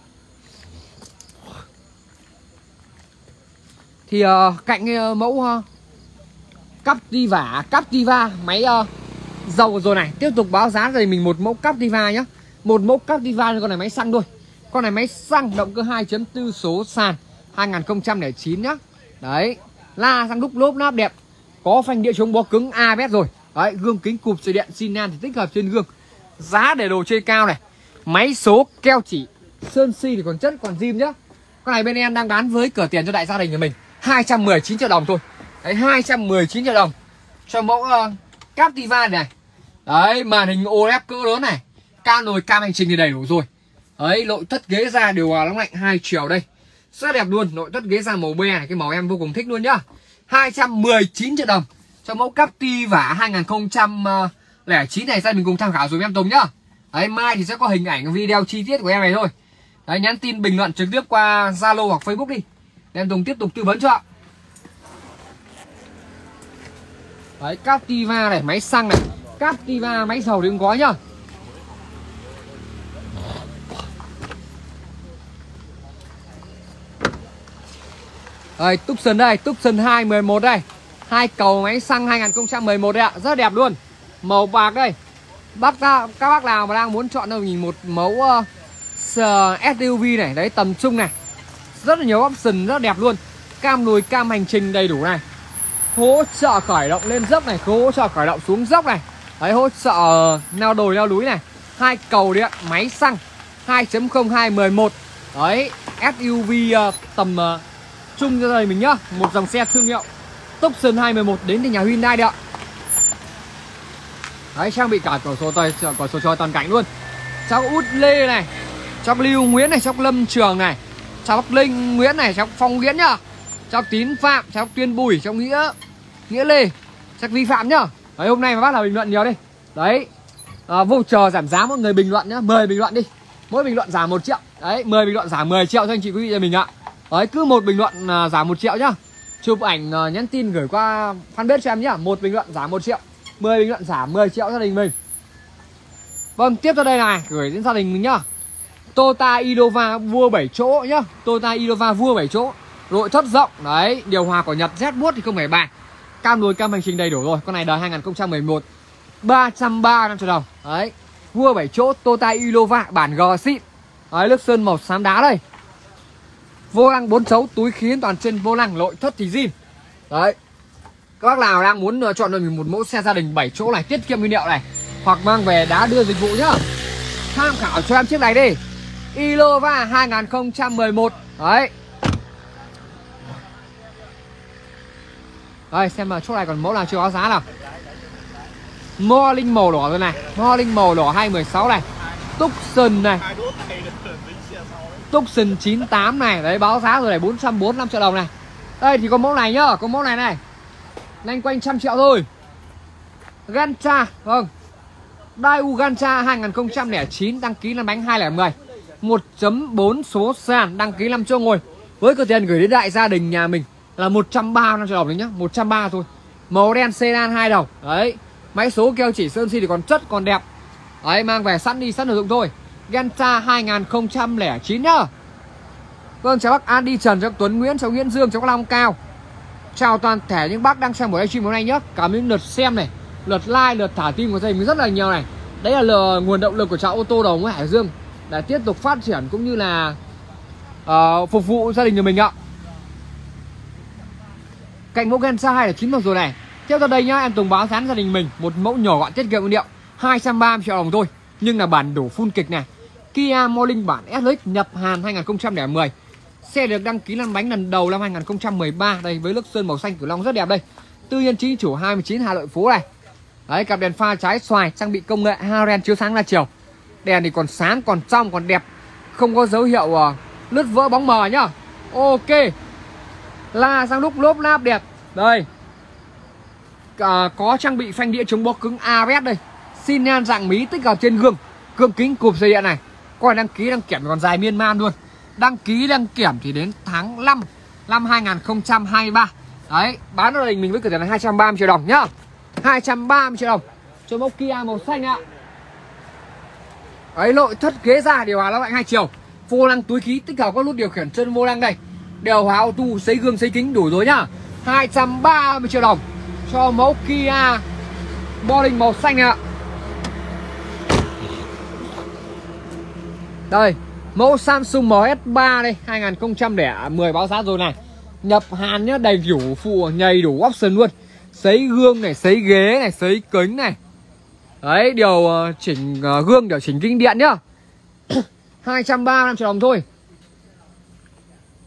Thì uh, cạnh uh, mẫu uh, Captiva Captiva máy uh, dầu rồi này. Tiếp tục báo giá rồi mình một mẫu Captiva nhá. Một mẫu Captiva, con này máy xăng thôi. Con này máy xăng động cơ hai chấm bốn số sàn hai không không chín nhá. Đấy, la xăng đúc lốp láp đẹp. Có phanh đĩa chống bó cứng a bê ét rồi. Đấy, gương kính cụp xe điện xi nhan thì tích hợp trên gương. Giá để đồ trên cao này. Máy số keo chỉ, sơn xi thì còn chất còn zin nhá. Con này bên em đang bán với cửa tiền cho đại gia đình của mình hai trăm mười chín triệu đồng thôi. Đấy, hai trăm mười chín triệu đồng cho mẫu uh, Captiva này. Đấy, màn hình ô led cỡ lớn này, cam nồi cam hành trình thì đầy đủ rồi. Đấy, nội thất ghế da điều hòa nóng lạnh hai chiều đây, rất đẹp luôn. Nội thất ghế da màu be này, cái màu em vô cùng thích luôn nhá. Hai trăm mười chín triệu đồng cho mẫu Captiva hai không không chín này, gia đình cùng tham khảo rồi em Tùng nhá. Đấy, mai thì sẽ có hình ảnh video chi tiết của em này thôi. Đấy, nhắn tin bình luận trực tiếp qua Zalo hoặc Facebook đi, em Tùng tiếp tục tư vấn cho. Đấy, Captiva này, máy xăng này, Captiva máy dầu thì cũng có nhá. Đây, Tucson đây, Tucson hai mười một đây. Hai cầu máy xăng hai không một một đây ạ, rất đẹp luôn. Màu bạc đây. Bác các bác nào mà đang muốn chọn cho mình một mẫu uh, ét u vê này, đấy tầm trung này. Rất là nhiều option, rất đẹp luôn. Cam lùi, cam hành trình đầy đủ này. Hỗ trợ khởi động lên dốc này, hỗ trợ khởi động xuống dốc này. Đấy, hỗ trợ leo đồi leo núi này. Hai cầu điện, máy xăng hai chấm không hai mười một. Đấy, ét u vê uh, tầm uh, chung cho đây mình nhá. Một dòng xe thương hiệu Tucson hai mười một đến từ nhà Hyundai đấy ạ. Đấy, trang bị cả cửa sổ tời, cửa sổ trời toàn cảnh luôn. Cháu Út Lê này, cháu Lưu Nguyễn này, cháu Lâm Trường này, cháu Bắc Linh Nguyễn này, cháu Phong Nguyễn nhá. Cháu Tín Phạm, cháu Tuyên Bùi, cháu Nghĩa Nghĩa Lê, cháu vi phạm nhá. Đấy, hôm nay mà bác nào bình luận nhiều đi. Đấy, à, vô chờ giảm giá mọi người bình luận nhá, mười bình luận đi. Mỗi bình luận giảm một triệu. Đấy, mười bình luận giảm mười triệu cho anh chị quý vị cho mình ạ. Đấy, cứ một bình luận à, giảm một triệu nhá. Chụp ảnh à, nhắn tin gửi qua fanpage cho em nhá. Một bình luận giảm một triệu, mười bình luận giảm mười triệu gia đình mình. Vâng, tiếp theo đây này, gửi đến gia đình mình nhá. Toyota Innova vua bảy chỗ nhá. Toyota Innova vua bảy chỗ, nội thất rộng, đấy, điều hòa của Nhật, rét buốt thì không phải bàn. Cam lùi cam hành trình đầy đủ rồi. Con này đời hai không một một, ba trăm ba mươi lăm triệu đồng. Đấy, vua bảy chỗ Toyota Innova bản G xịn. Đấy, nước sơn màu xám đá đây. Vô lăng bốn chấu, túi khí toàn trên vô lăng, nội thất thì zin. Đấy, các bác nào đang muốn chọn được mình một mẫu xe gia đình bảy chỗ này, tiết kiệm nguyên liệu này, hoặc mang về đá đưa dịch vụ nhá, tham khảo cho em chiếc này đi. Innova hai không một một. Đấy. Đây, xem mà chỗ này còn mẫu nào chưa có giá nào. Mo Linh màu đỏ rồi này, Mo Linh màu đỏ hai mười sáu này. Tucson này, Tucson chín tám này, đấy báo giá rồi này, bốn trăm bốn mươi lăm triệu đồng này. Đây thì có mẫu này nhá, có mẫu này này. Lanh quanh trăm triệu thôi. Gancha, vâng. Daewoo Gancha hai không không chín, đăng ký lăn bánh hai không một không, một chấm bốn số sàn, đăng ký năm chỗ ngồi. Với cơ tiền gửi đến đại gia đình nhà mình là một trăm ba mươi lăm triệu đồng đấy nhá, một trăm ba mươi thôi. Màu đen sedan hai đầu. Đấy, máy số keo chỉ sơn xi thì còn chất còn đẹp. Đấy, mang về sẵn đi sẵn sử dụng thôi. Gancha hai không không chín nhá. Vâng, chào bác Andy Trần, cháu Tuấn Nguyễn, cháu Nguyễn Dương, cháu Long Cao. Chào toàn thể những bác đang xem buổi livestream hôm nay nhé. Cảm ơn lượt xem này, lượt like, lượt thả tim của gia đình mình rất là nhiều này. Đấy là lờ, nguồn động lực của cháu ô tô đầu Hải Dương để tiếp tục phát triển cũng như là uh, phục vụ gia đình của mình ạ. Cạnh mẫu Gancha hai là chín một rồi này. Tiếp theo đây nhá, em Tùng báo giá gia đình mình một mẫu nhỏ gọn tiết kiệm nguyên liệu hai trăm ba mươi triệu đồng thôi, nhưng là bản đủ full kịch này. Kia Morning bản ét lờ ích nhập Hàn hai không một không. Xe được đăng ký lăn bánh lần đầu năm hai không một ba. Đây, với lớp sơn màu xanh cửu long rất đẹp đây. Tư nhân chính chủ hai mươi chín Hà Nội phố này. Đấy, cặp đèn pha trái xoài, trang bị công nghệ Haren chiếu sáng đa chiều. Đèn thì còn sáng, còn trong, còn đẹp, không có dấu hiệu uh, lướt vỡ bóng mờ nhá. Ok. La sang lúc lốp láp đẹp. Đây. À, có trang bị phanh đĩa chống bó cứng a bê ét đây. Xi nhan dạng mí tích vào trên gương. Gương kính cụp dây điện này. Coi đăng ký đăng kiểm còn dài miên man luôn. Đăng ký đăng kiểm thì đến tháng năm năm hai không hai ba. Đấy, bán gia đình mình với cửa tiền là hai trăm ba mươi triệu đồng nhá. hai trăm ba mươi triệu đồng cho mẫu Kia màu xanh ạ. Đấy, nội thất ghế da điều hòa nóng lạnh hai chiều, vô lăng túi khí tích hợp các nút điều khiển chân vô lăng đây, điều hòa auto, sấy gương sấy kính đủ rồi nhá. hai trăm ba mươi triệu đồng cho mẫu Kia Morning màu xanh ạ. Đây, mẫu Samsung em ét ba đây, hai không một không báo giá rồi này. Nhập Hàn nhá, đầy đủ phụ nhầy đủ option luôn. Sấy gương này, sấy ghế này, sấy kính này. Đấy, điều chỉnh uh, gương, điều chỉnh kinh điện nhá. hai trăm ba mươi lăm triệu đồng thôi.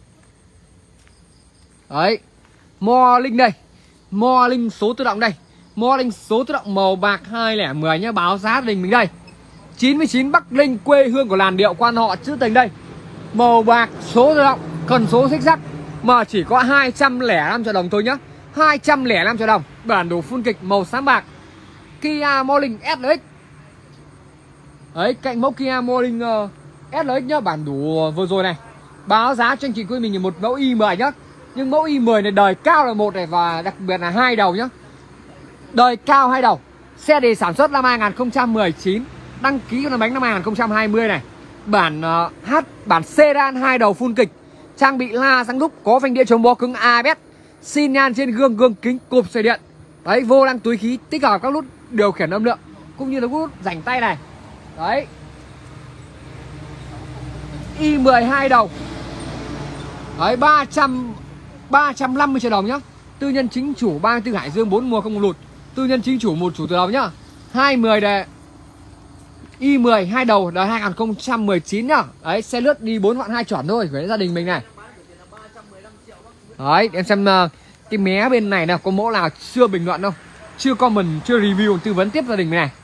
Đấy, Mo Linh đây, Mo Linh số tự động đây. Morning số tự động màu bạc hai không một không nhá. Báo giá gia đình mình đây. chín mươi chín Bắc Ninh, quê hương của làn điệu quan họ trữ tình đây. Màu bạc số tự động, cần số xích sắt mà chỉ có hai trăm lẻ năm triệu đồng thôi nhá. hai trăm lẻ năm triệu đồng. Bản đồ full kịch màu xám bạc. Kia Morning ét lờ ích. Đấy, cạnh mẫu Kia Morning uh, ét lờ ích nhá, bản đồ vừa rồi này. Báo giá cho anh chị quý mình một mẫu i mười nhá. Nhưng mẫu i mười này đời cao là một này, và đặc biệt là hai đầu nhá. Đời cao hai đầu. Xe đề sản xuất năm hai nghìn không trăm mười chín, đăng ký năm bánh năm hai nghìn không trăm hai mươi này. Bản uh, H, bản sedan hai đầu full kịch. Trang bị la răng đúc, có phanh đĩa chống bó cứng a bê ét. Xin nhan trên gương, gương kính cụp xoay điện. Đấy, vô lăng túi khí, tích hợp các nút điều khiển âm lượng cũng như là nút rảnh tay này. Đấy, i mười hai đầu. Đấy, ba trăm ba trăm năm mươi triệu đồng nhá. Tư nhân chính chủ ba mươi tư Hải Dương, bốn mùa không một lụt. Tư nhân chính chủ một chủ từ đầu nhá. hai mươi đề i mười hai đầu đời hai nghìn không trăm mười chín nhá. Đấy, xe lướt đi bốn vạn hai chuẩn thôi, với gia đình mình này. Đấy, em xem uh, cái mé bên này nào, có mẫu nào chưa bình luận đâu, chưa comment, chưa review, tư vấn tiếp gia đình mình này.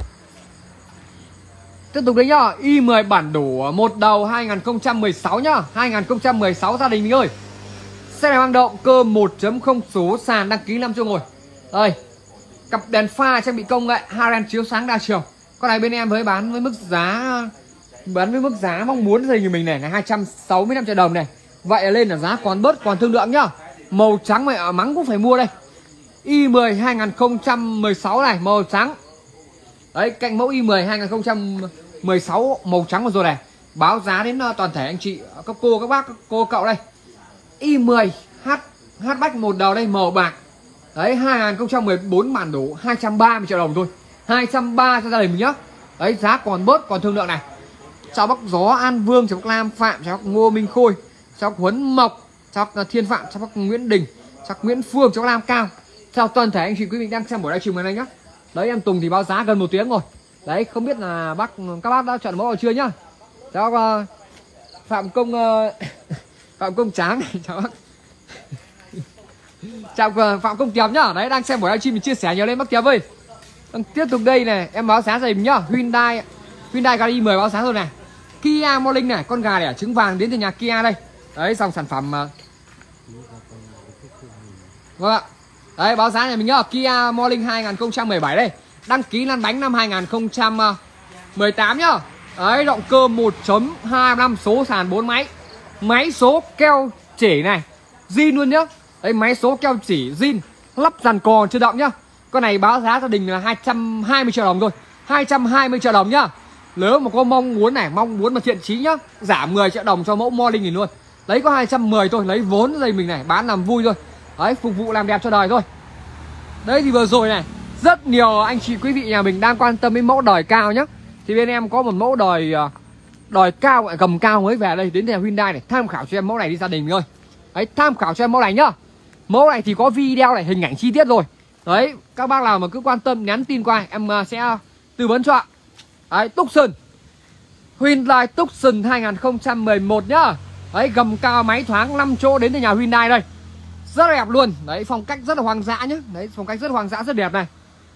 Tiếp tục đấy nhá, i mười bản đồ một đầu hai nghìn không trăm mười sáu nhá. hai nghìn không trăm mười sáu gia đình mình ơi. Xe này mang động cơ một chấm không số, sàn đăng ký năm chỗ ngồi. Đây, cặp đèn pha trang bị công nghệ, Haren chiếu sáng đa chiều. Con này bên em với bán với mức giá bán với mức giá mong muốn gia đình mình này là hai trăm sáu mươi lăm triệu đồng này. Vậy lên là giá còn bớt, còn thương lượng nhá. Màu trắng mày ở mắng cũng phải mua đây. i mười hai nghìn không trăm mười sáu này, màu trắng. Đấy, cạnh mẫu i mười hai nghìn không trăm mười sáu màu trắng vừa rồi này. Báo giá đến toàn thể anh chị, các cô, các bác, các cô, cậu đây. i mười H hatchback một đầu đây, màu bạc. Đấy, hai nghìn không trăm mười bốn bản đồ hai trăm ba mươi triệu đồng thôi. hai trăm ba mươi cho gia đình mình nhá. Đấy, giá còn bớt, còn thương lượng này. Chào bác Gió An Vương, chào bác Lam Phạm, chào bác Ngô Minh Khôi, chào bác Huấn Mộc, chào bác Thiên Phạm, chào bác Nguyễn Đình, chào bác Nguyễn Phương, chào bác Lam Cao. Chào toàn thể anh chị quý vị đang xem buổi livestream ngày nay nhá. Đấy, em Tùng thì báo giá gần một tiếng rồi. Đấy, không biết là bác các bác đã chọn mẫu nào chưa nhá. Chào bác uh, Phạm Công uh, Phạm Công Tráng, chào bác. Chào uh, Phạm Công Tiệp nhá. Đấy, đang xem buổi livestream mình chia sẻ nhiều lên bác Tiệp ơi. Đang tiếp tục đây này, em báo giá gia đình nhá. Hyundai Hyundai Gari i mười báo giá rồi này. Kia Morning này, con gà đẻ trứng vàng đến từ nhà Kia đây. Đấy, dòng sản phẩm uh... vâng ạ. Đấy, báo giá nhà mình nhá. Kia Morning hai nghìn không trăm mười bảy đây. Đăng ký lăn bánh năm hai nghìn không trăm mười tám nhá. Đấy, động cơ một chấm hai năm, số sàn bốn máy. Máy số keo chỉ này, zin luôn nhá. Đấy, máy số keo chỉ zin, lắp dàn cò chưa động nhá. Con này báo giá gia đình là hai trăm hai mươi triệu đồng thôi. hai trăm hai mươi triệu đồng nhá. Nếu mà có mong muốn này, mong muốn mà thiện chí nhá, giảm mười triệu đồng cho mẫu Morning này luôn. Lấy có hai trăm mười thôi, lấy vốn dây mình này, bán làm vui thôi. Đấy, phục vụ làm đẹp cho đời thôi. Đấy thì vừa rồi này, rất nhiều anh chị quý vị nhà mình đang quan tâm đến mẫu đời cao nhá. Thì bên em có một mẫu đời đời cao, gầm cao mới về đây, đến từ Hyundai này. Tham khảo cho em mẫu này đi gia đình ơi. Đấy, tham khảo cho em mẫu này nhá. Mẫu này thì có video này, hình ảnh chi tiết rồi. Đấy, các bác nào mà cứ quan tâm nhắn tin qua em sẽ tư vấn cho ạ. Đấy, Tucson Hyundai Tucson hai nghìn không trăm mười một nhá. Đấy, gầm cao máy thoáng năm chỗ đến từ nhà Hyundai đây. Rất đẹp luôn. Đấy, phong cách rất là hoang dã nhá. Đấy, phong cách rất hoang dã, rất đẹp này.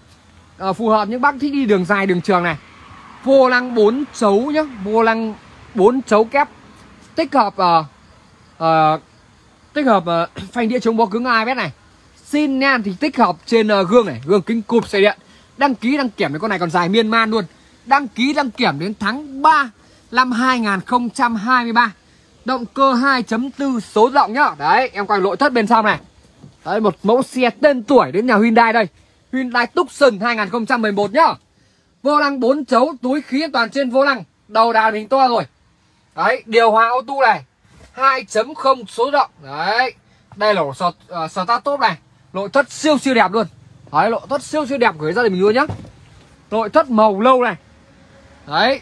À, phù hợp những bác thích đi đường dài, đường trường này. Vô lăng bốn chấu nhá, vô lăng bốn chấu kép. Tích hợp uh, uh, tích hợp uh, phanh đĩa chống bó cứng a bê ét này. Xin nhan thì tích hợp trên uh, gương này, gương kính cụp xoay điện. Đăng ký đăng kiểm với con này còn dài miên man luôn. Đăng ký đăng kiểm đến tháng ba năm hai nghìn không trăm hai mươi ba. Động cơ hai chấm bốn số rộng nhá. Đấy, em quay nội thất bên trong này. Đấy, một mẫu xe tên tuổi đến nhà Hyundai đây. Hyundai Tucson hai nghìn không trăm mười một nhá. Vô lăng bốn chấu, túi khí an toàn trên vô lăng. Đầu đàn hình to rồi. Đấy, điều hòa auto này, hai chấm không số rộng. Đấy, đây là uh, start top này. Nội thất siêu siêu đẹp luôn. Đấy, nội thất siêu siêu đẹp của gia đình mình luôn nhá. Nội thất màu lâu này. Đấy,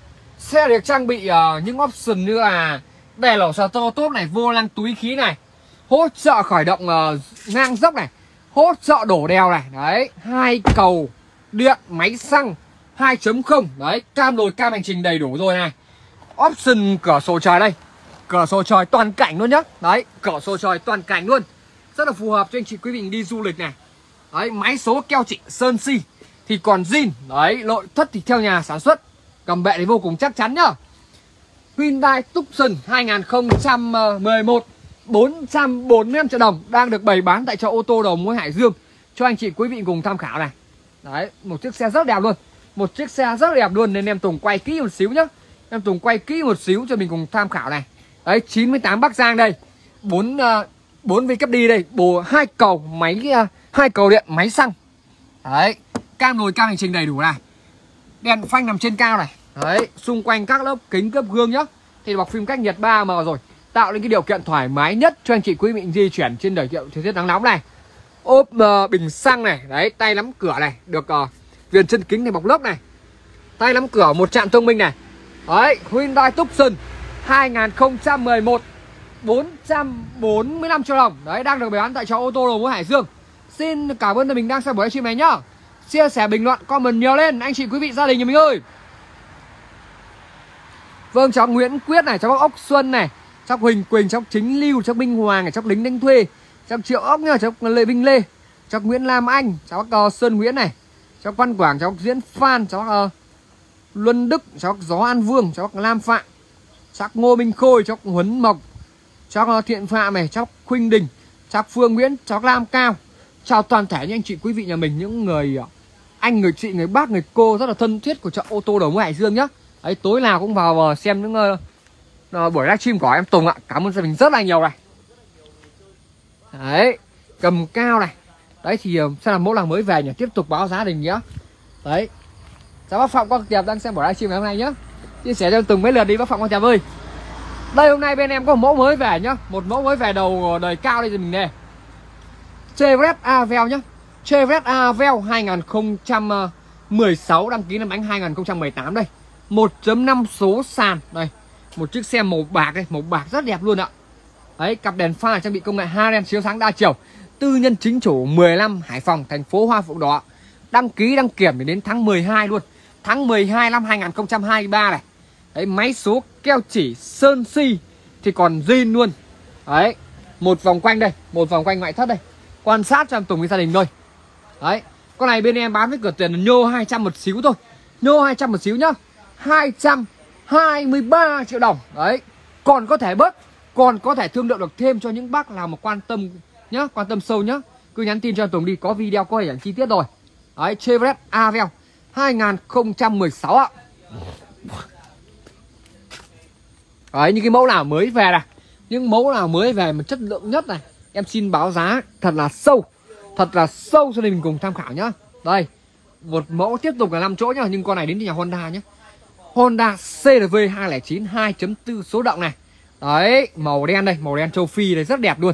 xe được trang bị uh, những option như là đèn lỏ start top này, vô lăng túi khí này, hỗ trợ khởi động uh, ngang dốc này, hỗ trợ đổ đèo này. Đấy, hai cầu điện, máy xăng hai chấm không. Đấy, cam nồi cam hành trình đầy đủ rồi này. Option cửa sổ trời đây, cửa sổ trời toàn cảnh luôn nhá. Đấy, cửa sổ trời toàn cảnh luôn, rất là phù hợp cho anh chị quý vị đi du lịch này. Đấy, máy số keo chỉ sơn si thì còn zin. Đấy, nội thất thì theo nhà sản xuất. Cầm bệ thì vô cùng chắc chắn nhá. Hyundai Tucson hai không một một bốn trăm bốn mươi lăm triệu đồng đang được bày bán tại chợ ô tô đầu mối Hải Dương cho anh chị quý vị cùng tham khảo này. Đấy, một chiếc xe rất đẹp luôn. Một chiếc xe rất đẹp luôn nên em Tùng quay kỹ một xíu nhá. Em Tùng quay kỹ một xíu cho mình cùng tham khảo này. Đấy, chín mươi tám Bắc Giang đây. bốn bốn vi cấp đi đây, bồ hai cầu máy hai cầu điện máy xăng. Đấy, cam nồi cam hành trình đầy đủ này. Đèn phanh nằm trên cao này. Đấy, xung quanh các lớp kính cướp gương nhá. Thì bọc phim cách nhiệt ba M rồi, tạo nên cái điều kiện thoải mái nhất cho anh chị quý vị di chuyển trên đời thời tiết nắng nóng này. Ốp uh, bình xăng này, đấy, tay nắm cửa này, được uh, viền chân kính này bọc lớp này. Tay nắm cửa một trạm thông minh này. Đấy, Hyundai Tucson hai không một một bốn trăm bốn mươi lăm triệu đồng. Đấy, đang được bày bán tại chợ ô tô đầu mối Hải Dương. Xin cảm ơn mình đang xem buổi livestream này nhá. Chia sẻ, bình luận, comment nhiều lên anh chị quý vị gia đình nhà mình ơi. Vâng, cháu Nguyễn Quyết này, cháu Ốc Xuân này, cháu Huỳnh Quỳnh, cháu Chính Lưu, cháu Minh Hoàng này, cháu Lính Đánh Thuê, cháu Triệu Ốc nhá, cháu Lê Vinh Lê, cháu Nguyễn Lam Anh, cháu uh, Sơn Nguyễn này, cháu Văn Quảng, cháu Diễn Phan, cháu uh, Luân Đức, cháu Gió An Vương, cháu Lam Phạm, cháu Ngô Minh Khôi, cháu Huấn Mộc, cháu uh, Thiện Phạm này, cháu Khuynh Đình, cháu Phương Nguyễn, cháu Lam Cao. Chào toàn thể những anh chị quý vị nhà mình, những người uh, anh, người chị, người bác, người cô rất là thân thiết của chợ ô tô đầu mối Hải Dương nhá. Đấy, tối nào cũng vào uh, xem những uh, uh, buổi livestream của em Tùng ạ. Cảm ơn gia đình rất là nhiều này. Đấy, cầm cao này. Đấy thì uh, sẽ là mẫu nào mới về nhỉ, tiếp tục báo giá đình nhá. Đấy, chào bác Phạm Quang Tiệp đang xem buổi livestream ngày hôm nay nhá. Chia sẻ cho Tùng mấy lượt đi bác Phạm Quang Tiệp ơi. Đây, hôm nay bên em có một mẫu mới về nhá, một mẫu mới về đầu đời cao đây thì mình nè. Chevrolet Aveo nhá. Chevrolet Aveo hai không một sáu, đăng ký năm bánh hai không một tám đây. một chấm năm số sàn đây. Một chiếc xe màu bạc đây, màu bạc rất đẹp luôn ạ. Đấy, cặp đèn pha trang bị công nghệ ha len chiếu sáng đa chiều. Tư nhân chính chủ mười lăm Hải Phòng, thành phố Hoa Phượng Đỏ. Đăng ký đăng kiểm đến tháng mười hai luôn. Tháng mười hai năm hai không hai ba này. Đấy, máy số keo chỉ sơn si thì còn zin luôn. Đấy, một vòng quanh đây, một vòng quanh ngoại thất đây. Quan sát cho em Tùng với gia đình thôi. Đấy, con này bên em bán với cửa tiền nhô hai trăm một xíu thôi. Nhô hai trăm một xíu nhá. hai trăm hai mươi ba triệu đồng. Đấy, còn có thể bớt, còn có thể thương lượng được thêm cho những bác nào mà quan tâm nhá, quan tâm sâu nhá. Cứ nhắn tin cho em Tùng đi, có video có hình ảnh chi tiết rồi. Đấy, Chevrolet Aveo hai không một sáu ạ. Đấy, những cái mẫu nào mới về này, những mẫu nào mới về mà chất lượng nhất này, em xin báo giá thật là sâu, thật là sâu cho nên mình cùng tham khảo nhá. Đây, một mẫu tiếp tục là năm chỗ nhá, nhưng con này đến từ nhà Honda nhé. Honda xê rờ vê hai không chín hai chấm bốn số động này. Đấy, màu đen đây, màu đen châu Phi đây, rất đẹp luôn.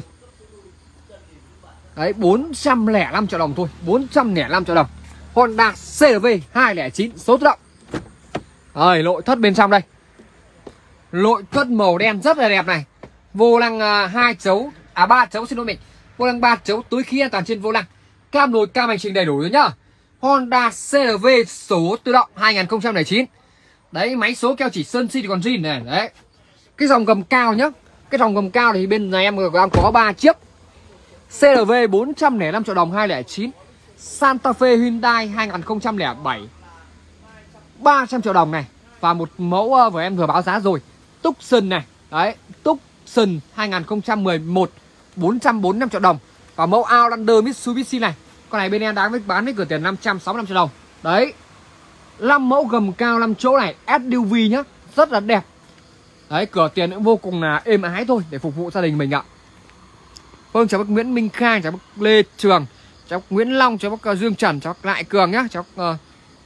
Đấy, bốn trăm lẻ năm triệu đồng thôi, bốn trăm lẻ năm triệu đồng. Honda xê rờ vê hai không chín số tự động. Rồi, nội thất bên trong đây. Nội thất màu đen rất là đẹp này. Vô lăng hai uh, chấu, à ba chấu xin lỗi mình. Vô lăng ba chấu, túi khí an toàn trên vô lăng. Cam nồi cam hành trình đầy đủ rồi nhá. Honda xê rờ vê số tự động hai không không chín. Đấy, máy số keo chỉ sơn si thì còn zin này. Đấy, cái dòng gầm cao nhá. Cái dòng gầm cao thì bên này em đang có ba chiếc. xê rờ vê bốn trăm lẻ năm triệu đồng hai không chín. Santa Fe Hyundai hai không không bảy ba trăm triệu đồng này. Và một mẫu vừa em vừa báo giá rồi, Tucson này. Đấy, Tucson hai không một một bốn trăm bốn mươi lăm triệu đồng. Và mẫu Outlander Mitsubishi này. Con này bên em đang bán với cửa tiền năm trăm sáu mươi lăm triệu đồng. Đấy, năm mẫu gầm cao năm chỗ này, ét u vê nhá, rất là đẹp. Đấy, cửa tiền cũng vô cùng là êm ái thôi để phục vụ gia đình mình ạ. Vâng, chào bác Nguyễn Minh Khang, chào bác Lê Trường, chào bác Nguyễn Long, chào bác Dương Trần, chào bác Lại Cường nhá, chào bác uh,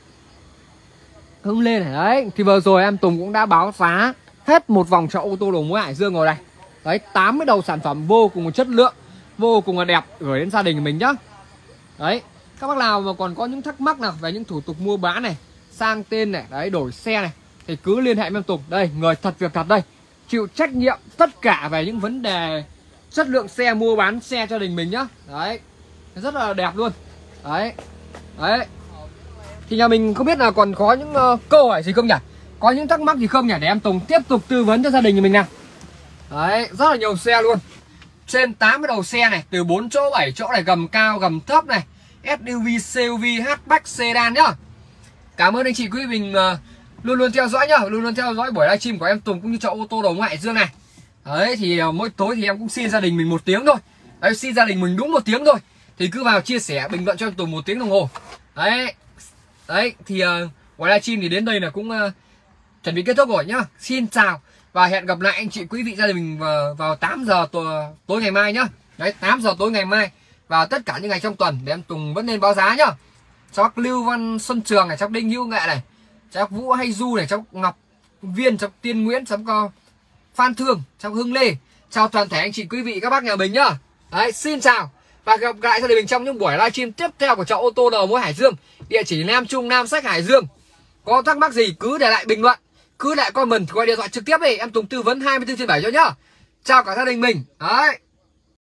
Hưng Lê này. Đấy, thì vừa rồi em Tùng cũng đã báo giá hết một vòng chợ ô tô đầu mối Hải Dương rồi đây. Đấy, tám mươi đầu sản phẩm vô cùng chất lượng, vô cùng là đẹp gửi đến gia đình mình nhá. Đấy, các bác nào mà còn có những thắc mắc nào về những thủ tục mua bán này, sang tên này, đấy, đổi xe này, thì cứ liên hệ với em Tùng. Đây, người thật việc thật đây, chịu trách nhiệm tất cả về những vấn đề chất lượng xe, mua bán xe cho đình mình nhá. Đấy, rất là đẹp luôn. Đấy, đấy. Thì nhà mình không biết là còn có những uh, câu hỏi gì không nhỉ, có những thắc mắc gì không nhỉ, để em Tùng tiếp tục tư vấn cho gia đình nhà mình nào. Đấy, rất là nhiều xe luôn. Trên tám mươi đầu xe này, từ bốn chỗ, bảy chỗ này, gầm cao, gầm thấp này, ét u vê, xê u vê, hatchback, sedan nhá. Cảm ơn anh chị quý vị mình uh, luôn luôn theo dõi nhá, luôn luôn theo dõi buổi livestream của em Tùng cũng như cho ô tô đầu ngoại Hải Dương này. Đấy thì uh, mỗi tối thì em cũng xin gia đình mình một tiếng thôi. Đấy, xin gia đình mình đúng một tiếng thôi. Thì cứ vào chia sẻ bình luận cho em Tùng một tiếng đồng hồ. Đấy. Đấy thì uh, buổi livestream thì đến đây là cũng uh, chuẩn bị kết thúc rồi nhá. Xin chào và hẹn gặp lại anh chị quý vị gia đình mình vào, vào tám giờ tối, tối ngày mai nhá. Đấy, tám giờ tối ngày mai và tất cả những ngày trong tuần để em Tùng vẫn nên báo giá nhá. Cháu bác Lưu Văn Xuân Trường này, cháu Đinh Hữu Nghệ này, cháu bác Vũ Hay Du này, cháu Ngọc Viên, cháu Tiên Nguyễn, cháu có Phan Thương, cháu Hưng Lê. Chào toàn thể anh chị quý vị các bác nhà mình nhá. Đấy, xin chào và gặp lại gia đình mình trong những buổi livestream tiếp theo của chợ ô tô đầu mối Hải Dương. Địa chỉ Nam Trung, Nam Sách, Hải Dương. Có thắc mắc gì cứ để lại bình luận, cứ lại comment, gọi điện thoại trực tiếp đi, em Tùng tư vấn hai mươi tư trên bảy cho nhá. Chào cả gia đình mình. Đấy.